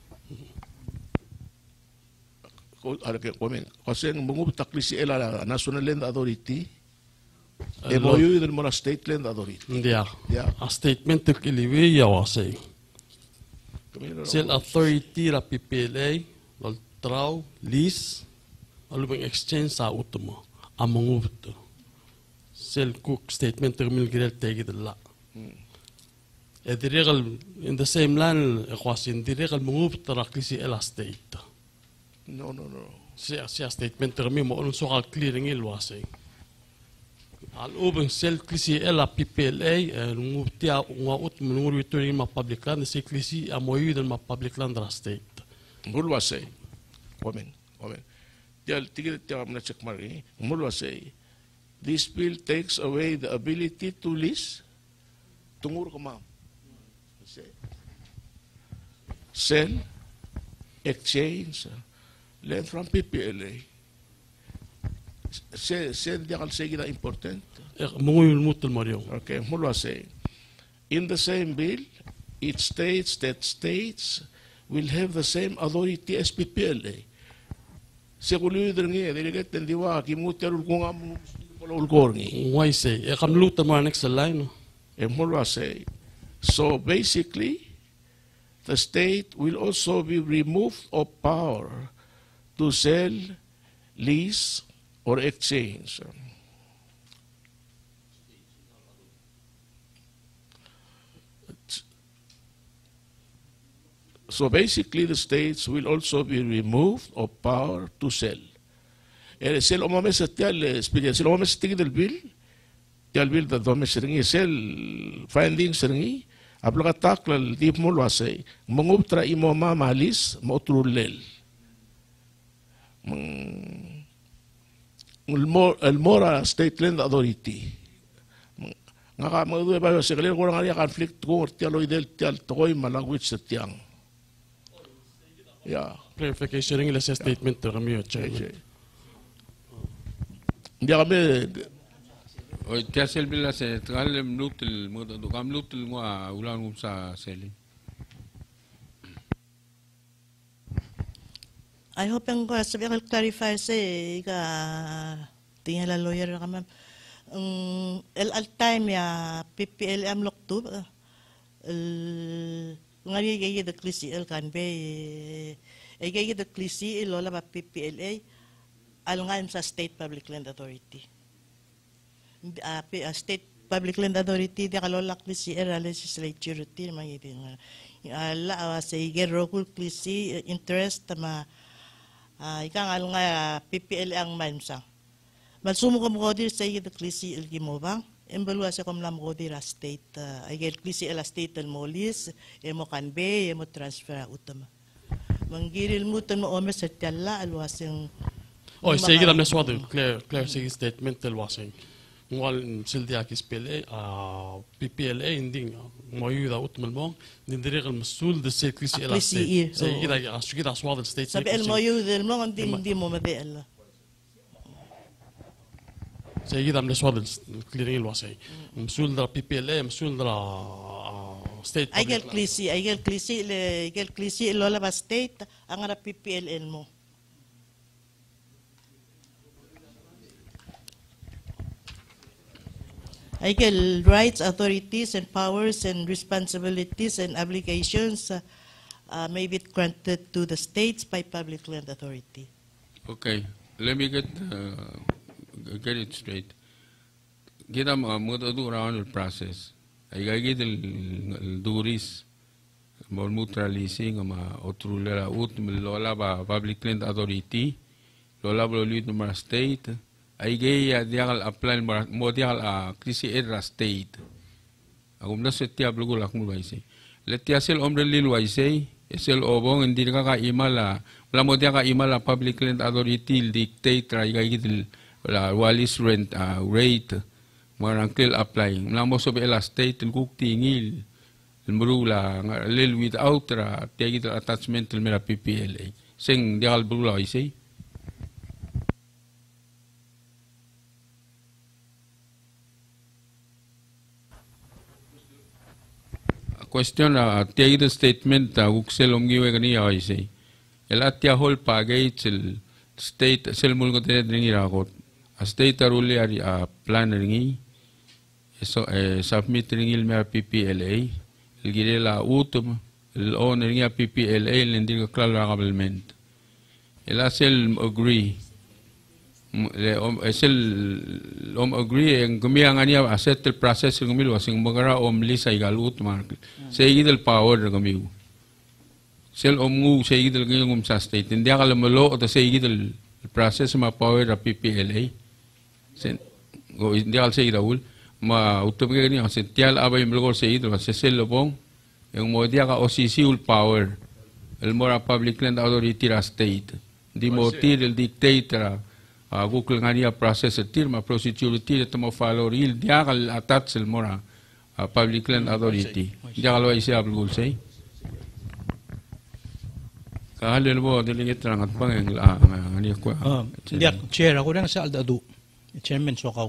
ko arke komen kasi move taklis ela national land authority MOU del mora state land authority dia a statement tekiliwi ya wasi sel authority la PPLA, lol traw, lease, alubang exchange sa utmo, among uto. Sel cook statement terminal girel tegi dala. In the same line, in the move to Raklisi Ela State. No. Siya statement terminal mo unong so clearing ilwasing. Al-ubang sel klisi ela PPLA nguptia ngaut menunggu itu ini ma public land si klisi amoyu dan ma public land dra state. Mulwasay. Komen. Tial tigil tial na check mari. Mulwasay. This bill takes away the ability to lease. Tungur ko ma'am. Sell, exchange, land from PPLA. Sen dia kal say kita important. Mungul mutul Mario. Okay, mulwa say. In the same bill, it states that states will have the same authority as PPLA. Segulu drengi delegat tendiwa kimuterul kunga mulul gorngi. Why say? Kam luta ma next line. Mulwa say. So basically, the state will also be removed of power to sell, lease, or exchange. So basically, the states will also be removed of power to sell. Sell omames tial experience. Sell omames tigid el bill. Tial bill da domes ringi sell findings ringi. Aplakatak lal deep mo luasay. Mangubtra imo malis motrulel. El Mora State Land Authority. Nga ka mga ba sa kalir ko nga conflict ko tialoy del tial toy malangwit sa tiang. Yeah. Clarification rin ila sa statement to kami, Chairman. Hindi kami, O tiasel bila se tgalem lutul mo do kam lutul mo ulan mo sa selling. I hope ang sabi ko clarify sa ka tingala lawyer ka ma'am. Al time ya PPLM lokto ngani gaya the klisi el kan be gaya the klisi lola ba PPLA alungan sa State Public Land Authority. State Public Land Authority di kalolak klisi era legislature ti mangitin ala sa igero kul klisi interest ma ikang alunga PPL ang mansa malsumo ko mo dir sa igero klisi el gimobang embalua sa komlam ko dir state igero klisi el state el molis emo kanbe emo transfer utama manggiril mo tan mo ome sa talla alwasing Sige lang na swado clear sige statement alwasing ngal sildi akis PLA PPLA hindi mo yuda utmal mo nindiri al masul de se klisi ela state sige da swado state sabi el mo yuda el mo hindi mo made Allah sige da swado clearing alwasing masul da PPLA masul da state igel klisi lola ba state ang ara PPLN mo Equal rights, authorities, and powers, and responsibilities and obligations may be granted to the states by Public Land Authority. Okay, let me get it straight. Kita muda du around the process. Ay gagit el duris more neutralizing ama otrulera ut lola ba Public Land Authority lola ba luit number state. Ay gaya diagal apply mo diagal krisi era state. Agum na setia blugul akmu waise. Letia sel omre lil waise, sel obong hindi ka imala. Wala mo diaga imala Public Land Authority dictate ay gaya gidil wala walis rent rate marangkel apply. Wala mo sobe ela state kuk tingil. Murula lil without tiagi attachment mera PPLA. Sing diagal blugul waise. Question tiada statement uksel omgiwe kani ay say. Elatia hol pagay til state sel mulgo tene dringi rakot. A state rule ari plan ringi. So submit ringil mer PPLA. Ilgire la utum el on ringi PPLA lendir ko clarablement. Ela sel agree. Sel agree ang gumiang ania asset el process ng gumilo sing magara lisa igalut mark say gidel power gumiu sel ngu say gidel ngum sa state hindi akala malo o say gidel process ma power a PPLA sen go hindi akala say gidul ma utop gani ang sential abay mlogor say gidel sa sel lobong yung mo dia ka OCC ul power el mora Public Land Authority ra state di mo el dictator Google nga niya process at tirma procedure tir mo follow real dia kal attach el mora Public Land Authority dia kal ay siya Google say kahalen mo dilingit lang at pang ang niya ko dia chair ako lang sa aldadu chairman sokaw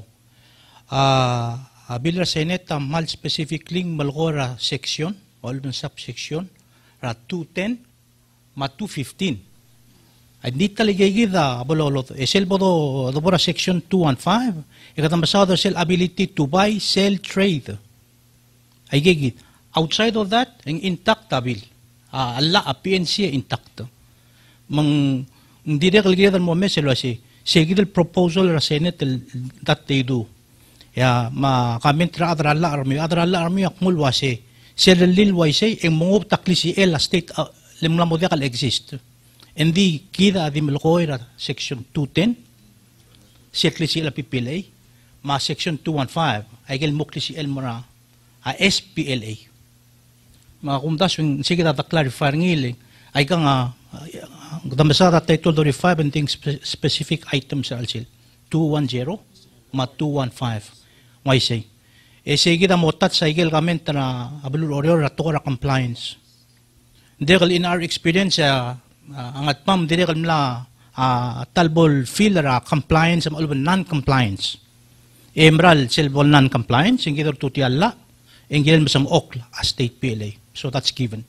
bill Senate mal specifically malgora section all dun subsection ra 210 ma 215 Hindi talaga gida bololot. Sel bodo dobora section 215. Ikatambasado sel ability to buy, sell, trade. Ay gigit. Outside of that, ang intact bill. Alla PNC intact. Mang hindi na kalagyan mo meselo si segidel proposal ra Senate that they do. Ya ma comment ra adra alla army akmul wase. Sel lil wase ang mga taklisi el state limla mo kal exist. Hindi kita di Malocoy section 210 sekli si PPLA ma section 215 ay gel mukli si el mora SPLA ma kumdas yung sige ta clarify ngili ay ka nga damasa title 35 and things specific items alsil 210 ma 215 why say sige ta mo tat sa igel comment na abulur order ra to compliance Dahil in our experience angat pam dire kalmla talbol filler compliance am ulban non-compliance. Emral silbol non-compliance, ingidor tuti alla, ingidor masam okla a state PLA. So that's given.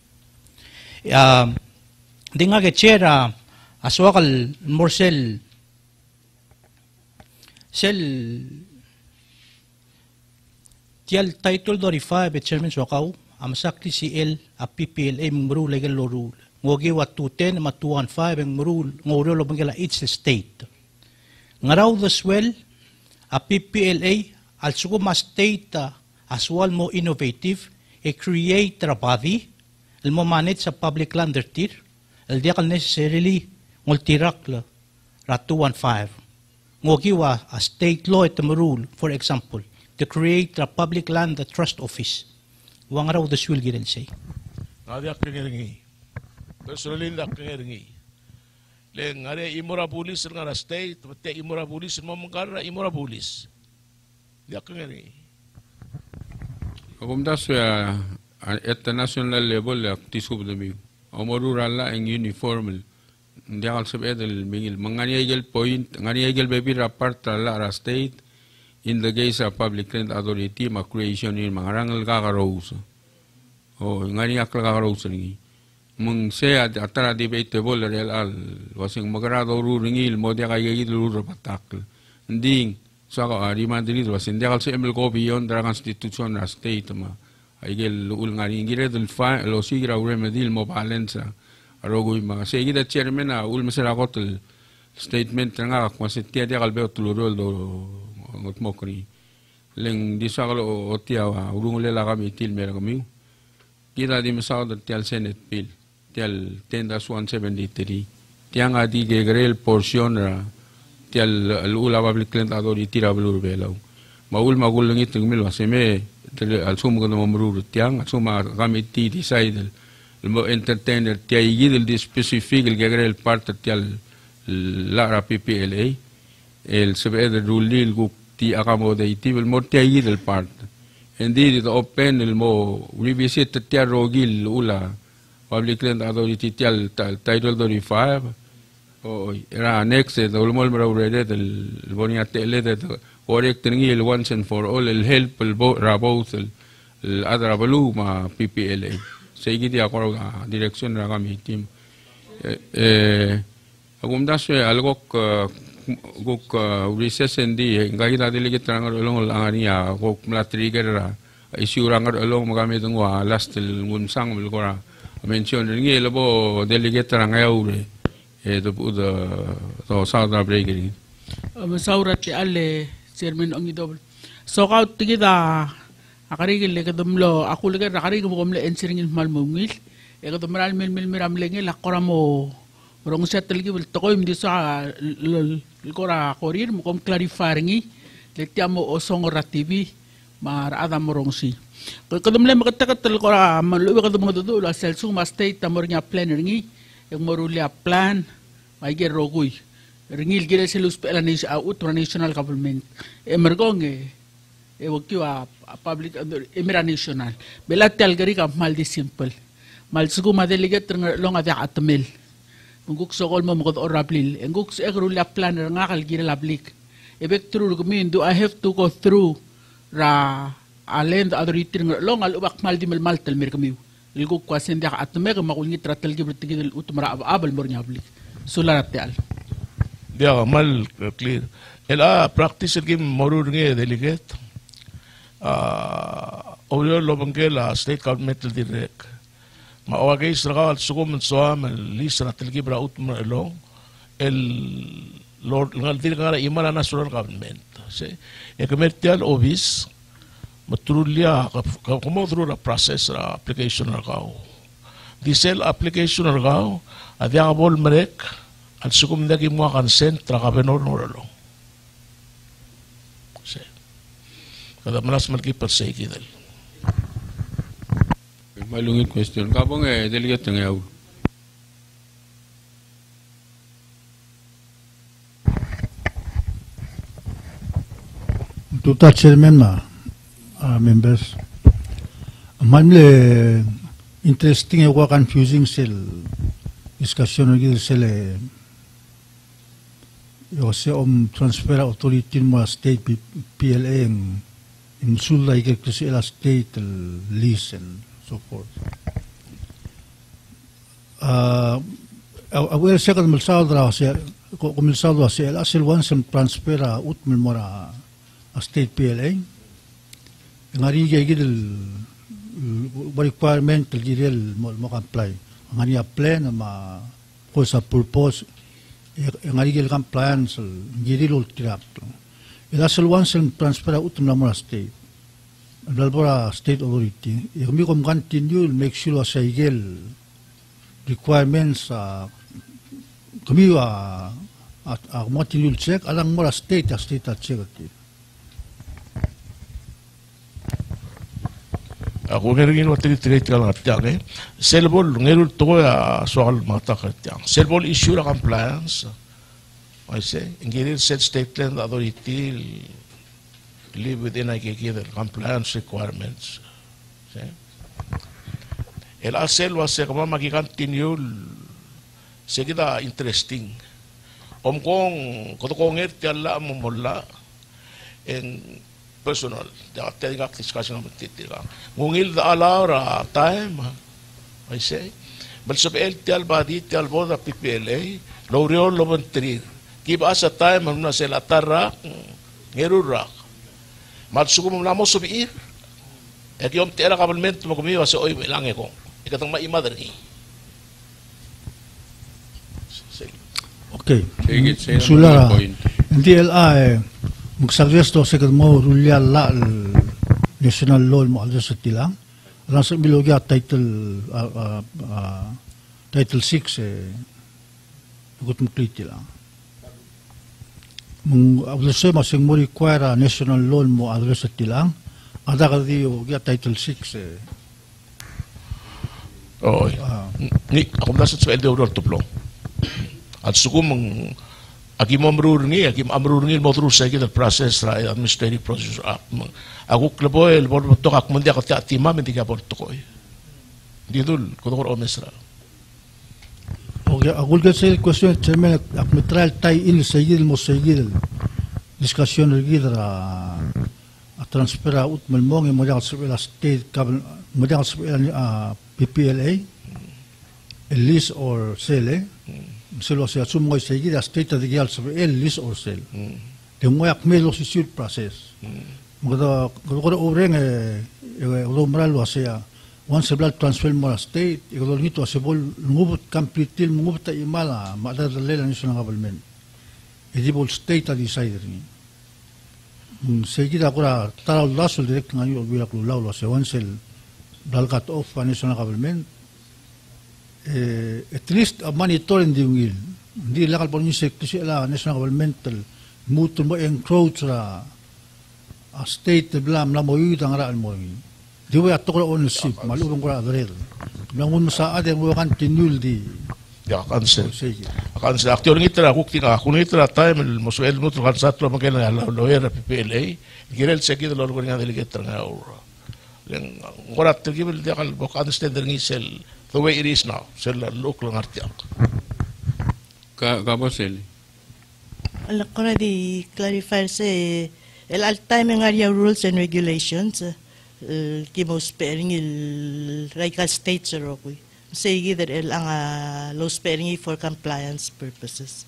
Di nga ke chair aswakal more sel tial title do rifa be chairman swakaw amasakti CL a PPLA mru legal rule ngogi wa 210 ma 215 ang rule ngoro lo bangela each state ngaraw the swell a PPLA also ma state as well mo innovative e create a body el mo manage sa public land tir el dia necessarily multirak la ra 215 ngogi wa a state law at rule for example to create a public land trust office wang raw the swell giren say ngadi akkengi personally akkengi le ngare imora police ngara state te imora police mo mangara imora police dia akkengi Om das at the national level tisub demi rural la en uniform dia al sebedel mingil mangani egel point ngani egel bebi rapart la state in the case of public land authority ma creation in mangarangal kakaros o ngani akal kakaros ni mung se atara debatable real al wasing magrado ruringil mo dia kay gidul patak nding saka ari madrid wasing dia al se emel ko beyond the constitution na state ma aigel ul ngani ngire dul fa lo sigra remedil mo balansa arogoy mga segida chairman na ul masara ko statement nga kwasitia dia kalbe tulurol do ngot mokri leng di sakalo otia urung lela kami til mera kami kita di masao tial senate bill tial 10-173 tiang adi gegrel portion ra tial ula public land authority ra blur belaw magul ngit ngmil waseme al sum ko mamrur tiang suma kami ti decide mo entertainer tiay gidel di specific el gegrel part tial la PPLA el sebe rulil gu ti accommodative el mo tiay gidel part indeed it open el mo revisit tial rogil ula public land authority tial title 35 o era next el mol mrawrede del boniate le de correct el once and for all el help el both el other balu ma PPLA seguidi ako direction na kami team agumdas algo guk recess endi ngai da delegate rangar olong langania guk mla trigger ra issue rangar olong magami tungwa last ngunsang mulgora mention ngi lebo delegate rangai ure to south breaking masaurat alle chairman ongi double so ka tigida akarigil le kadumlo ako le akarigil mo kumle ensiringil malmungil e kadumral mil miram lenge la koramo rong settle gi to ko imdi sa kora korir mo kom clarify ngi le tiamo osong rativi mar adam morongsi kadumle makatakatel kora malu kadum do la selsu ma state tamornya plan ngi e morulia plan mai ge rogui ringil gire selus pelanis out national government emergonge e waktu public emira national belat talgari ka mal di simple mal sugu madeliget long ada atmel nguk sokol mo mo orablil nguk egru la plan nga kal gire lablik ebek through gumin do I have to go through ra alend authority long al ubak mal di mal tel mir kami nguk kwasen dia atmel ma kulngi tratal gi bertigil utmara abal mornya ablik sularat al dia mal clear ela practice game morur nge delegate Oriol Lobangela state government direct ma awagay israel sugum soam lisa tilgi bra utma long el lord ngal dir ngara imara national government se e commercial office matrulia como through the process application ragao diesel application ragao adia bol merek al sugum dagi mo consent trakabenor norolo se kada malas malki persay kidal malungit question kabong delegate ngaw Tuta chairman members mamle interesting e confusing sel discussion gid sele yo se transfer authority mo state PLA in sulla que se la state lease and so forth. Awel se kan milsaldra se komilsaldra se el asel once transfera ut milmora a state PLA. Ngari gid requirement gidel mo comply. Ngani plan ma cosa purpose ngari gil compliance gidil ultirap. El asel once transfer ut milmora state. Dalbora state authority. Kami kom continue make sure sa igel requirements kami continue check alang mora state check. Ako ngeringin wat trit kala tiang selbol ngerul to soal mata tiang selbol issue la compliance I say ngiril set state land authority live within the compliance requirements. El asel was se kama magi-continue se kita interesting. Kong kotokonger tiala mo mola en personal. Dati nga discussion naman titira. Ngungil da alara time. I say. Balsab el tial badi tial boda PPLA. Loriol lobantrir. Give us a time na sila tarak ngerurak. Matsuko mo namo subiir. Ek yung tira kabalment mo kumiwa sa oy lang ko. Ikatang maimadari. Okay. Sula hindi LA magsagresto sa mo rulyal la national law mo alda sa tilang. Alang sa bilogya title 6 gut mo lang. Ablo se masing mo require national law mo address at tilang ada ka diyo ya title 6 ni ako nasa sa eldor tuplo at sukum akim amrurni mo through second process ra administrative process ako klabo el bol to kak mundi ka tima mendi ka bol to ko didul ko ko omesra. Okay, agul ka sa question chairman akmitral tay in sayil mo sayil discussion gidra a transfera ut malmong mo dal sa state mo dal sa PPLA lease or sale selo se asumo sayil a state de gal sa lease or sale de mo akmelo si suit process mo da ko oreng romral wa sea once blood transfer mo state igol nito se bol ngubot complete ngubot ta imala madar lela national government edibol state a decider ni seguida agora taral lasul direct ngani olvira ku laulo se once dal cut off national government at least a monitoring di legal por ni sector la national governmental mutul mo encroach ra a state blam la mo yudang ra mo di wa to ko ownership malulong ko adred nangun sa ade mo kan tinul di ya cancel actor ngitra kuktika kunitra time el mosuel mutro kan satlo makela lo era PPLA girel seguido lo organiza delegator nga ora len ora tigibel de kal bok understand ngisel the way it is now sel look lang artiak ka bosel ala kora di clarify se el al time area rules and regulations kimo sparing il Raikal State Cherokee. Sige that el ang law sparing for compliance purposes.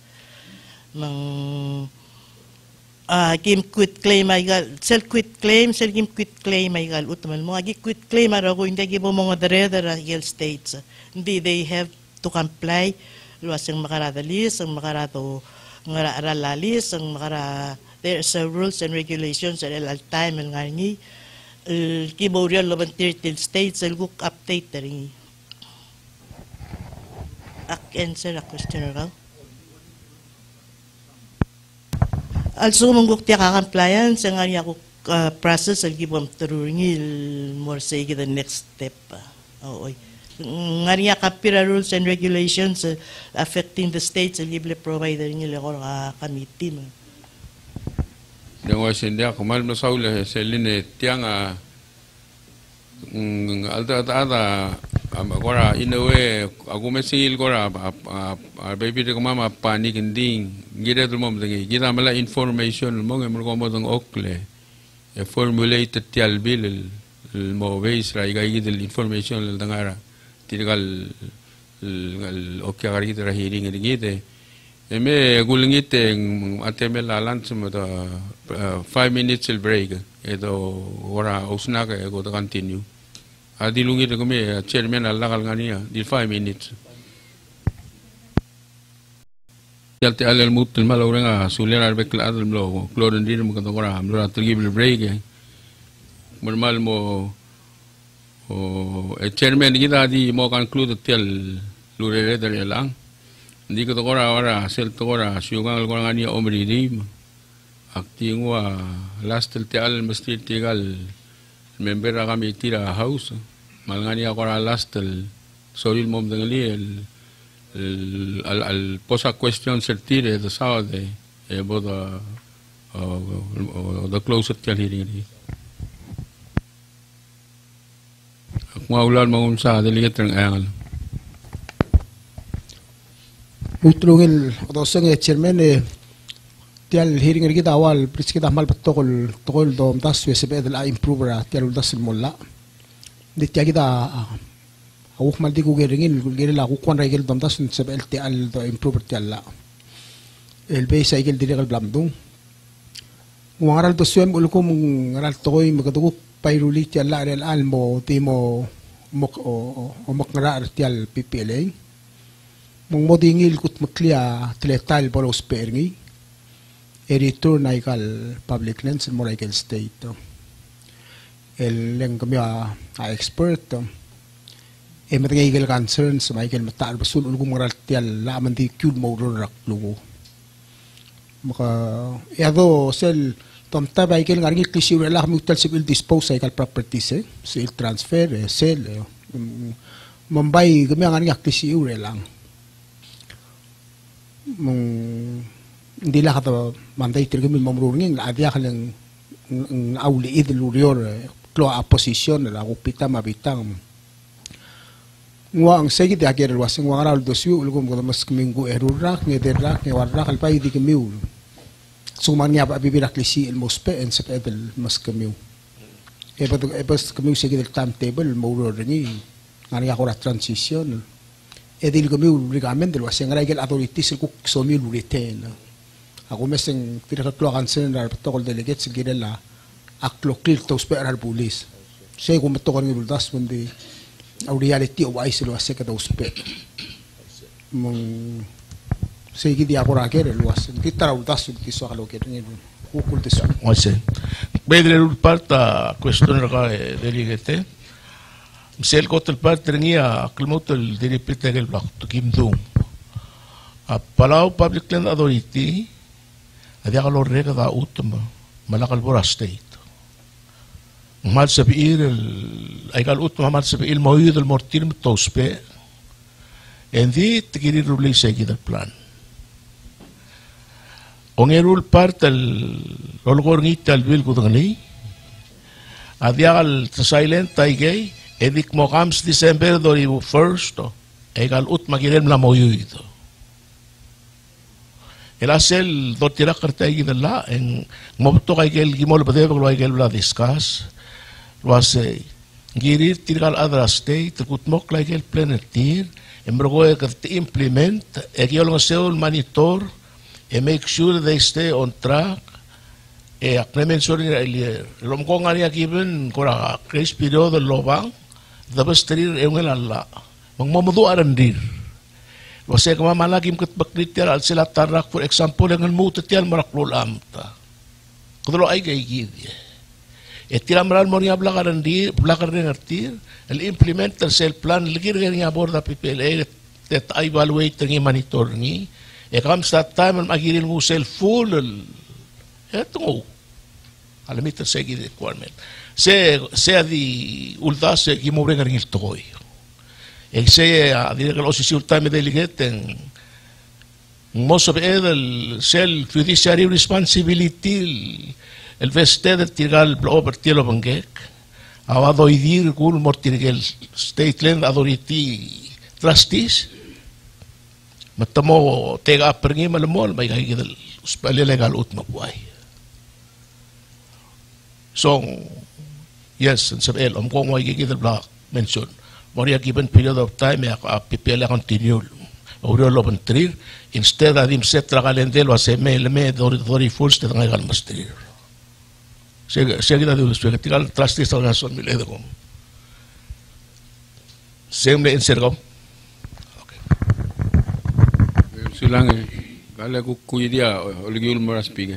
Kim quit claim ay self quit claim kim quit claim ay utmal mo agi quit claim ara ko hindi gibo mga dere Raikal states. Hindi they have to comply luas ang makarada list ang makarato ngara list ang makara there's rules and regulations at al time ang ngi Kiborial Loban 13 states will look update rin. Answer a question raw. Also mong tiya ka compliance ang nga ko process al gibam turungil more say the next step. Oy. Nga kapira rules and regulations affecting the states al gible provider nila ko committee. Dengan sendia kemal masalah selin tiang alda Agora, inawe, ako mesingil ko ra, baby ko mama panik hindi, gira mo mga kita mala information mo ng mga mo ng okle, formulated tial bill, mo ways ra igay gidil information ng dangara, tinagal okay kari kita hearing gide, eme gulingit ang ateme lalan sa mga 5 minutes break, ito ora usna ka go to continue. Adi lungi de kami chairman Allah kal ngania di 5 minutes. Yalte alal mutul mal orang sulian arbek al mlo kloren dir mo kanto kora amlo tergi bil break. Normal mo chairman kita di mo conclude tel lurere der lang. Di ko to kora ora sel to kora syugang kora ngania omri dim. Akti ngwa last tel al mesti tigal member kami tira house. Malangani ako na last sorry mo mdangali al posa question sertire the south about the closet till hearing. Maulan mo sa delegate ng angal. Mutrungil otoseng chairman tial hearing kita awal pris kita mal tokol dom das wesebe del improve tial das molla. Ditya kita awuk maldi ko geringin gerila ko kwan regel dom das sebe el tial do improve tial la. El be sa igel dire gal blamdung. Wangaral to swem ulko mong ngaral toy magatugo pairuli tial la rel almo timo mok o maknara tial PPLA. Mong modingil kut maklia tletal bolos perngi. Editor na ikal public lands and more ikal state. El leng kami expert. Matagay ikal concerns maikal matar basul ulgum maral tial laman di kyud mo rak lugo. Maka yado sel tomta ba ikal ngaring klisi wala kami utal sibil dispose ikal properties sale transfer sale Mumbai kami ngaring klisi lang. Mong hindi lang kata manday tirgami mamrungin adya kalang auli idlurior klo opposition la upita mabitang ngwa ang segi de ager wasing wangaral dosyu ulgum ko mas kmingu erurak ni derak ni warak alpay di kemiu sumanya ba bibirak lisi el mospe en sa pedel mas kemiu ebas kemiu segi del timetable mo ni ngani akora transition edil kemiu regament del wasing ngara igel authorities ko somi luriten ako meseng pinakatlokan sa tokol delegates girela aklokil tos peral pulis say kung matokon ng uldas kundi ang reality o ay sila sa kada uspe mong say gidi ako raker luwas kita uldas yung tiso akaloker ng ukul tiso oise bedre parta question ka delegate misel kotel parte ngia klmotel diripite gel blok to kimdum Palau Public Land Authority ada kalau rega da utama malakal bora state mal sabiir ay kal utama mal sabiir mawid al mortir mtospe endi tigiri ruli segi da plan ongerul part al olgor ngit al bil kudangli ada al silent ay gay edik mo kams December dori first ay kal utma girem la mawid el asel dotira karta igi dalla en mobto kay gel gimol bade baglo ay gel bla discuss lo ase girir tirgal other state kutmok like gel planetir embrogo e implement e gel ngosel monitor e make sure they stay on track e aknemen sori earlier lom ko ngani given kora grace period lobang dabastrir e ngel alla mangmomodu arandir Wase kama malagim kat baklit tiar al sila tarak for example dengan muta tiar maraklol amta. Kadalo ay kay gidi. Tira maral mo niya blakaran artir el implement el self plan ligir nga borda PPLA that evaluate ngi monitor ngi comes that time magirin mo self full eto alamit sa gidi requirement. Se di uldas gimobre ngi toy. Exce a dire que los time delegate most of el self fiduciary responsibility el vested tigal over tielo bangek awadoidir kul mortirgel state land authority trustees matamo tega pergi malamol may kagidal uspali legal ut mabuhay. So yes, and sabel kung may kagidal black mention more given period of time PPL continue Oriol Lobentrir instead of him set tragalendel was a me dori full state ngagal mastrir. Siya kita dulu sudah tinggal trustees tahun nasional milik itu. Same le insert kom. Sulang kala kuy dia Olgiul Moras Speaker.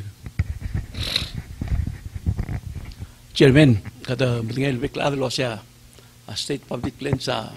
Chairman, kada mendingan beklado lo siya state public land sa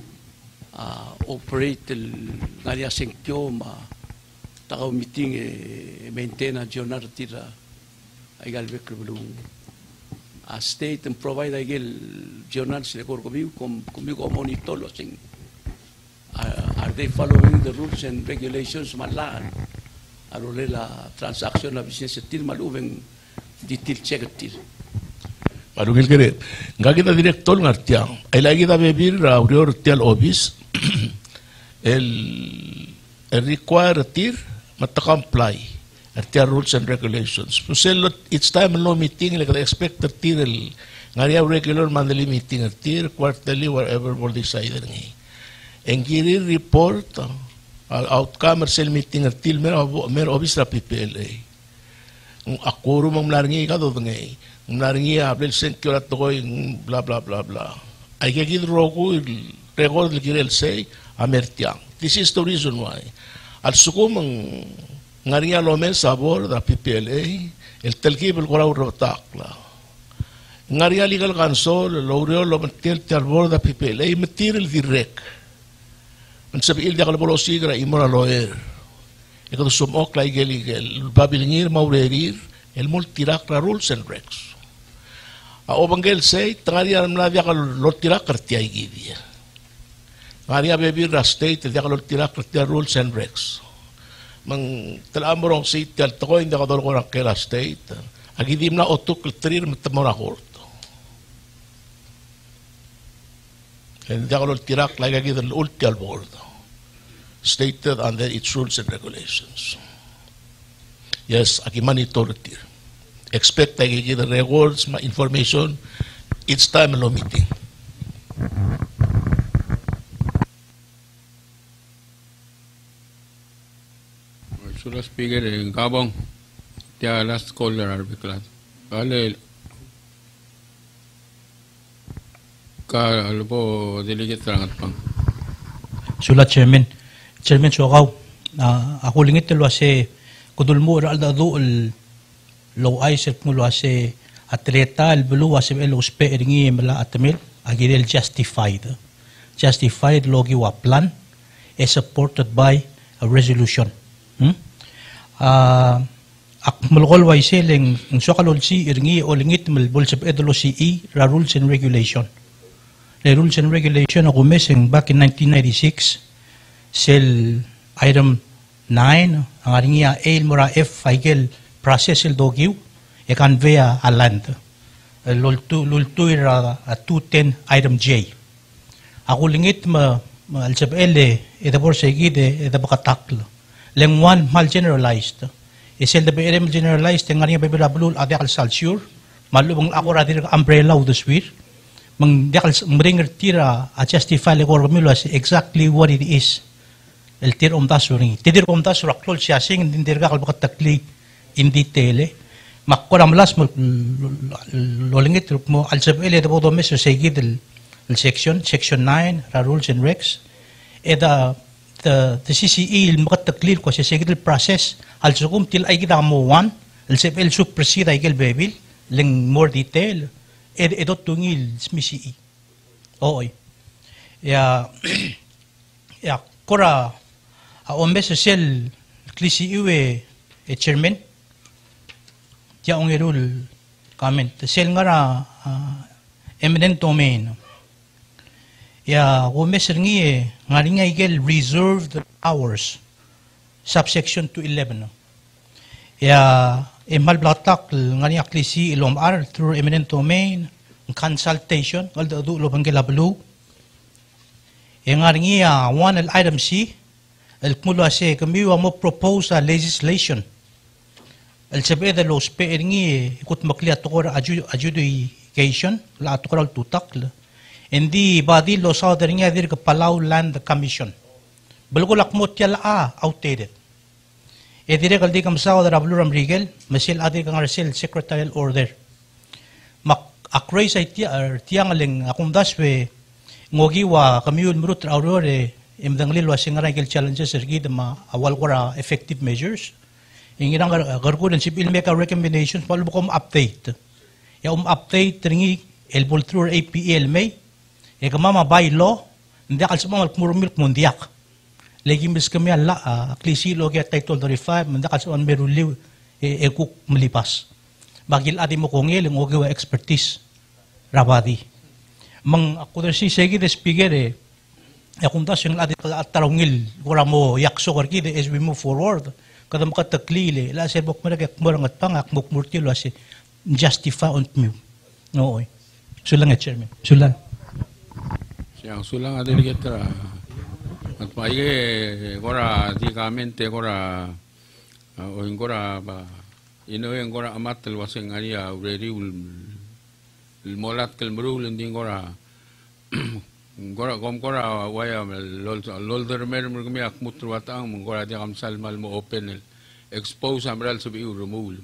operate ngaria sengkyo ma takaw meeting maintain a journal tira aigal beklubulung state and provide aigal journal sila korkobiu kumigo monitor lo sing are they following the rules and regulations malaan arolela transaction na business til malubeng detail check til Malugil kere nga kita direktor ngartiang ay lagi kita bebir aurior tial office el require tir mata-comply artiar rules and regulations. Pusel it's time no meeting like expect tir el ngaria regular monthly meeting tir quarterly wherever will decide ngi. Engiri report outcome sel meeting tir mer office ra PPLA. Akoro mang laringi ka do ngi. Naringi abel senkyo at tokoy bla bla bla bla. Ay kagid roku record girel say amertiang. This is the reason why. Al sukum ang ngaringa lomen sabor da PPLA el telkib el koraw rotakla. Ngaringa legal counsel loreo lo mentel terbor da PPLA material direct. Mensabil dia kalau bolo sigra imora lawyer. Ikaw sumok la igel babilingir maurerir el multirak rules and regs. Obangel say tangaria na dia kalau lotirak kertiai gidia. Tangaria bebi state dia kalau lotirak kertiai rules and regs. Mang telamorong si tel tokoy dia kalau orang kela state. Agidim na otuk trir metemora court. And dia kalau lotirak lagi gidel ultial board. Stated under its rules and regulations. Yes, aki monitor tir. Expect I get the rewards, my information. It's time no meeting. Sura speaker Gabong. Dia last caller arbitrat. Kale ka albo delegate rangat pang. Sula chairman sogaw ako lingit lo ase kudulmo al dadu lo ay set mo lo ase atleta al bulu ase el uspe ringi mala atmel agirel justified logi wa plan is supported by a resolution akmalgol wa iseleng sokalol si ringi o lingit melbol sep edlo si ra rules and regulation the rules and regulation ako meseng back in 1996 sel item 9 ang aringia el mora F faigel process el dogiu e kan vea a land lultu ira 210 item J ako lingit ma alsab ele edabor segide edabakatakl leng one mal generalized isel de BRM generalized ang aringia bebelabulul adakal salsure malubong ako radir umbrella of the swir mang dakal mringer tira a justify le kormilo as exactly what it is el tir tasuri tidir tasur aklol siasing dindirga kalbakat takli in detail makkoram las mo lolingit mo alsabele de bodo meso segid el section 9 rules and regs eda the CCE il makat taklil ko sa segid el process alsugum til ay kita mo one el sepel suk presida igel bebil leng more detail edot tungil smisi oy ya kora ombe social klisi iwe chairman ya ongerul comment sel ngara eminent domain ya ombe sergi ngaringa igel reserved hours subsection 211 ya emal blatak ngaringa klisi ilom ar through eminent domain consultation al do lo bangela blue e ngaringi one al item C el kumulo ase kami wa mo propose legislation el sabi da lo spe ringi ikut makliat to adjudication la to kral tutak hindi badi lo sa ringi adir ka Palau Land Commission balgulak mo tiala outdated e dire kaldi kam sa da Blue Rigel masil adir kang resel secretarial order akray sa tiang aling akong daswe ngogi wa kamiyun murut aurore imdang lilwa singaragil challenges ergid ma awal wara effective measures ingirang garkudan sip ilmeka recommendations palu kom update ya update ringi elbol through APL may e kama by law hindi kal sumang murmilk mundiak legi mis kami alla klisi lo get title 35 hindi kal sumang meruliw e kuk melipas bagil adi mo kongel ngogi wa expertise rabadi mang ako si segi the speaker akong das yung adi tarungil wala mo yakso karki as we move forward kada makatakli la se bok mara kak morangat pangak mok murti lo si justify on me no sulang chairman sulang siang sulang adi kita at paige gora di kamente gora o ingora ba ino yang gora amat el waseng aria ureri el molat kel merul nding gora gora gora waya lol dermer mergmi ak mutru watang gora dia kamsal mal mo open el expose amral subi remove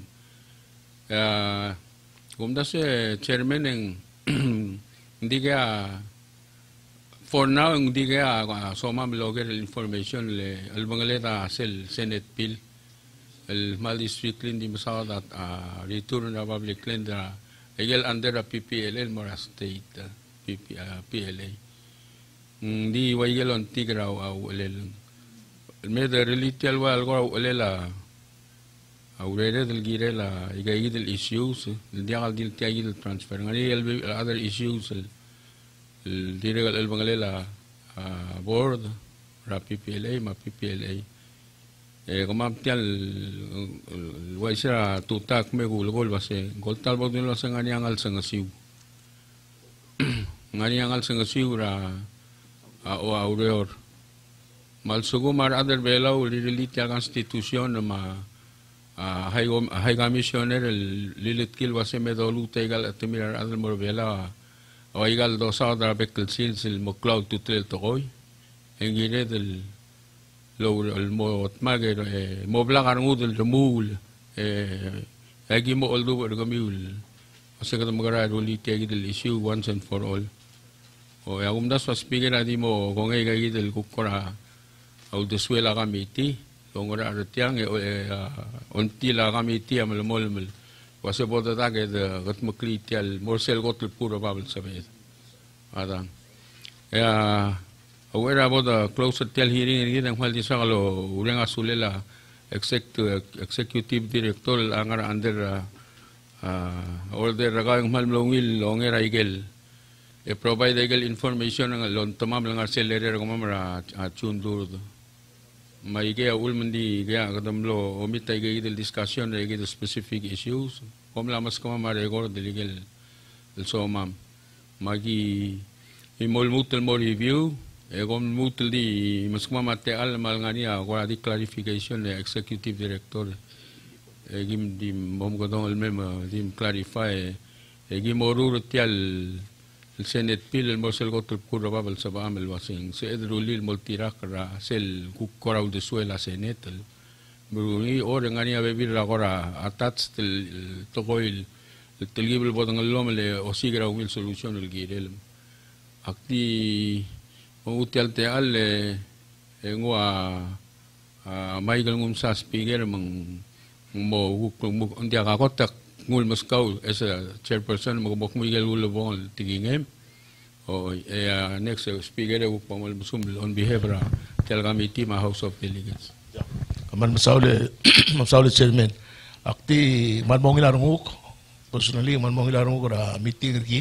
gumda se chairman ng hindi kaya for now hindi kaya soma blogger information le albangaleta sel senate bill el mal district clean di masawat at return na public clean da egel under a PPLL Mora State PLA di waigel on tigraw au elel me the relatel wal go elela au rede del girela igay del issues el diagal dil tiagil transfer ngani el other issues el diregal el bangalela board ra PPLA ma PPLA kumamtial waisira tutak me gol base gol tal bod nilo sa ngani angal sa ngasiw ngani angal sa ngasiw ra o aureor mal sugumar other belaw lilit ya constitution ma high commissioner lilit kil base me dolu tegal atimirar other more bela o igal do sa da bekel sil mo cloud tutel tokoy engire del lo mo tmager mo blagar ngudel remul agi mo oldo ergamul asa kada magara ruli tagi del issue once and for all o ya umdas was speaker adi mo kongay gagi del kukora au de suela kamiti kongora artiang onti la kamiti amal molmel wase boda tage de gatmakli tial morsel gotel puro babel sabet adang ya aware about the closer tell hearing and while thisalo urang asulela executive director angar under order ragang malmlongil longera igel provide igel information ang lon tamam lang accelerator kumamara chundur maige ulmandi ga kadamlo omita igel discussion igel specific issues komla mas kumamara record igel so mam magi imolmutel mo review Egon mutul di maskuma mate al malngania gora di clarification the executive director egim di mom godong al mem dim clarify egim orur tial el senate pil el mosel gotul puro babal sabam el wasing se edrulil multirak ra sel kukora de suela senate buruni or ngania bebir ra gora attach el togoil el telgibel bodong el lomele o sigra umil solution el girel akti utial te alle ngwa Michael ngum sa speaker mang mo ndia ka kotak ngul Moscow as a chairperson mo bok Miguel Ulobong tigingem o next speaker u pamal musum on behalf ra tel committee ma House of Delegates man masaule chairman akti man mong ilarunguk personally man mong ilarunguk ra meeting gi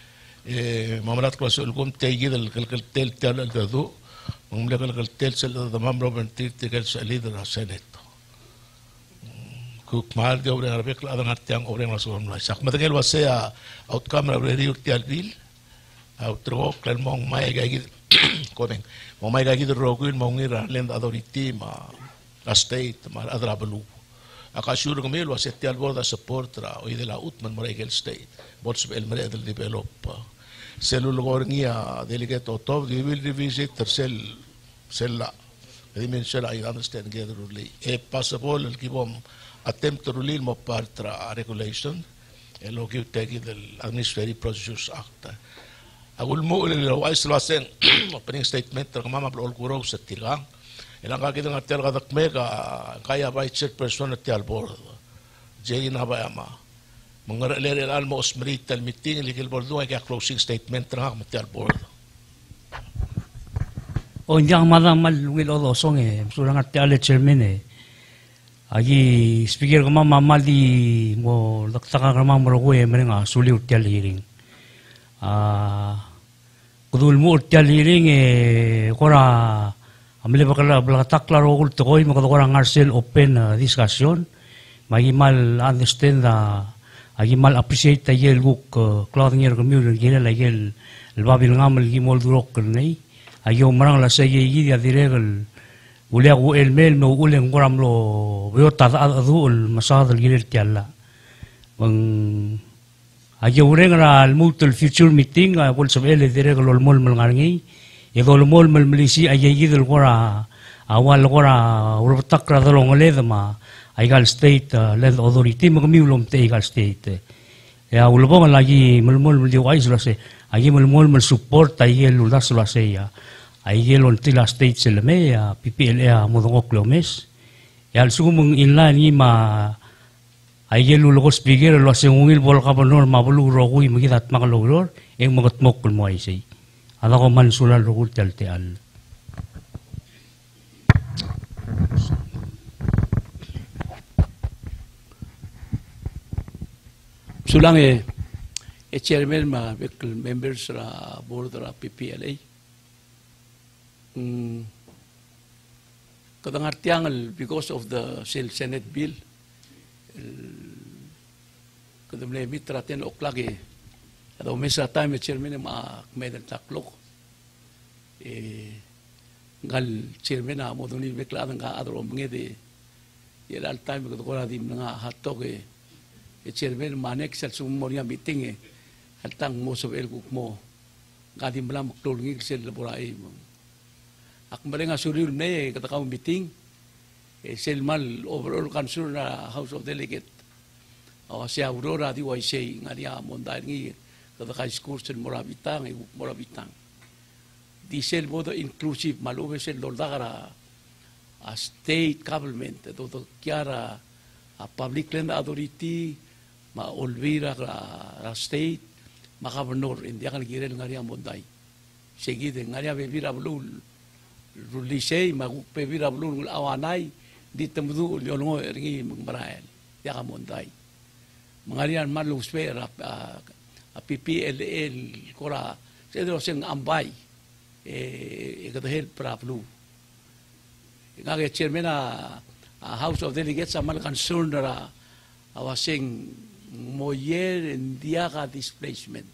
ممرات كلاس الكم تيجي الكلتل تال الجذو مملكة الكلتل سل ضمان روبن تيجي سليد السنة kuk mahal ke orang Arab ke adang artiang orang langsung mulai sak matangel wasaya outcome ra riu tial bil outro klan mong mai ga gid koneng mong mai ga gid roguin mong ira land authority ma la state ma adra belu akasur kemel wasaya tial borda support ra o idela utman moregel state bots bel mere del develop selul gorngia delegate otov we will revisit tersel sella dimension I understand gather really e possible el kibom attempt to rule mo partra regulation e lo que tegi del Administrative Procedures Act agul mo le lo ay slasen opening statement tra mama blo kuro sa tilang ilang ka kitang atel ka dakmega kaya vice chairperson at tial board jay na ba ama mga lere almo osmerital meeting legal board ay closing statement tra ka tial board o yang madamal wil odo songe surang at tial chairman agi speaker kama mamali mo laktaka kama morogo merenga suli utial hearing kudul mo utial hearing kora amile bakala blatak klaro ul toy mo kora ngarsel open discussion magi mal understand agi mal appreciate tayel guk clothing yer community gele la gel el babil ngamal gi mol durok nei ayo marang la sey gi ya diregal وليه الميل ما وقول إن قرام له بيوتا ذو المصادر الجيل تيلا من أجي ورينا الموت الفيوتشر ميتينغ أقول سبعة لذيرة قالوا المول ملغاني يدو المول ململيسي أجي يجي القرا أول قرا وربطك رضلون عليه ما أيقال ستيت لذ أوثوريتي مقميولهم تيقال ستيت يا ولبون لاجي ملمول مليوايز لسه أجي ملمول ملسuport أجي لولاس لسه يا ay yelon tila state seleme ya PPLA modongok lomes ya sumung inline ni ma ay yelo logos bigger lo sengungil bol ka bonor mabulu rogui magitat makalogor eng magatmok kul mo ay say ada ko man sulal rogul talteal sulang chairman ma members ra board ra PPLA kadang artiang because of the Senate bill kadang le mitra 10 o'clock ada umesa time chairman ma medal taklok ngal chairman na modoni bekla nga adro mngede yel time ko ko dim nga hatok chairman manek sel sumoria meeting altang mo so el mo gadim lam klolngi sel laborai ak marenga suril ne kata kau meeting selmal overall council na House of Delegate o si Aurora di YC ngaria mondai ngi kata kai school sel morabitang di sel modo inclusive malube sel doldagara a state government to kiara a public land authority ma olvira la state ma governor indiakan girel ngaria mondai seguide ngaria bebira blul rulisay magupe bira blun awanay di temdu yolongo ringi mangmarael ya kamonday mangarian malung spera PPLL kora sedro sing ambay kadahel praplu ngage chairman House of Delegates amal concern ra awasing moyer indiaga displacement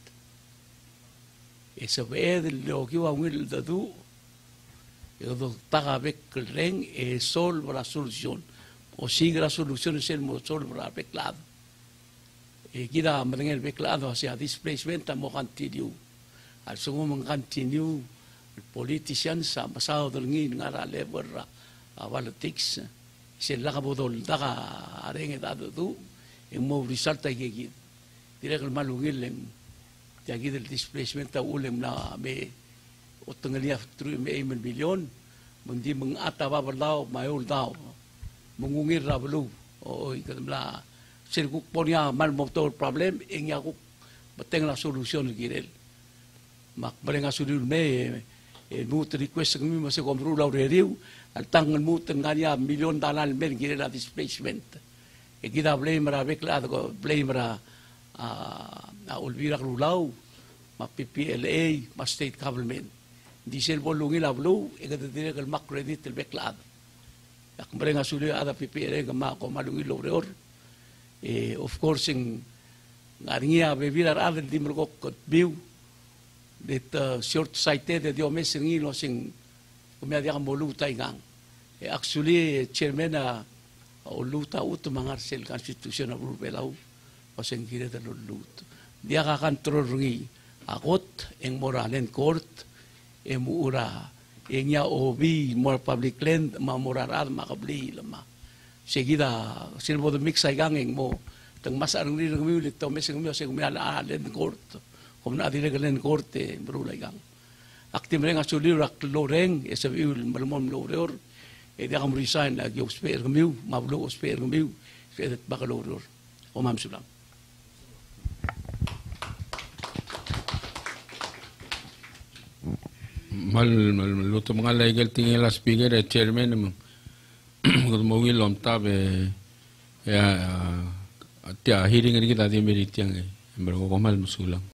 sabe lo que va wil dadu yo taga bek reng sol la solución o sigue la solución es el sol para beklado kira merengel beklado hacia displacement mo continue al sumo mo continue politicians sa pasado del ngin ngara level politics se la kabodol daga areng edad du en mo risalta yegi direk el malungil yagi del displacement ta ulem na me o tenggelia 3 million mundi mengata babalaw mayul daw mengungir rablu o ikadla sirkuk ponya mal motor problem ingya ku beteng la solution girel mak berenga sudul me mut request kami masih komru law review al tangan mut ngania million dalal men girel la displacement kita blame ra bekla ko blame ra ulvira rulaw ma PPLA ma state government di sel bolungi la blu e kada dire kal mak credit el beklad ak mrenga sulu ada PPLA ga ma ko malungi lo reor Of course, ngaringia bebilar ada di merokok biu, det short-sighted di omes ngi lo sing kumya molu taingang. Actually, chairman uluta ut mangarsel constitution of Belau, o sing kira da lut. Dia kakantrol ngi akot eng moralen court emura enya obi more public land mamurarad makabli lama. Seguida sirvo de mix ay gangeng mo tang masarang ri ngi ulit to meseng mo sing miala alen court kom na dire galen court brulay gang aktim reng asuli rak loreng esabiul malmom loror dia kam resign ag osper gmiu mablo osper gmiu fedet bakaloror o mam sulam mal luto mga legal tingin la speaker chairman mo mo wilom tabe ya tia hearing ri kita di meritiang e mbro ko mal musulang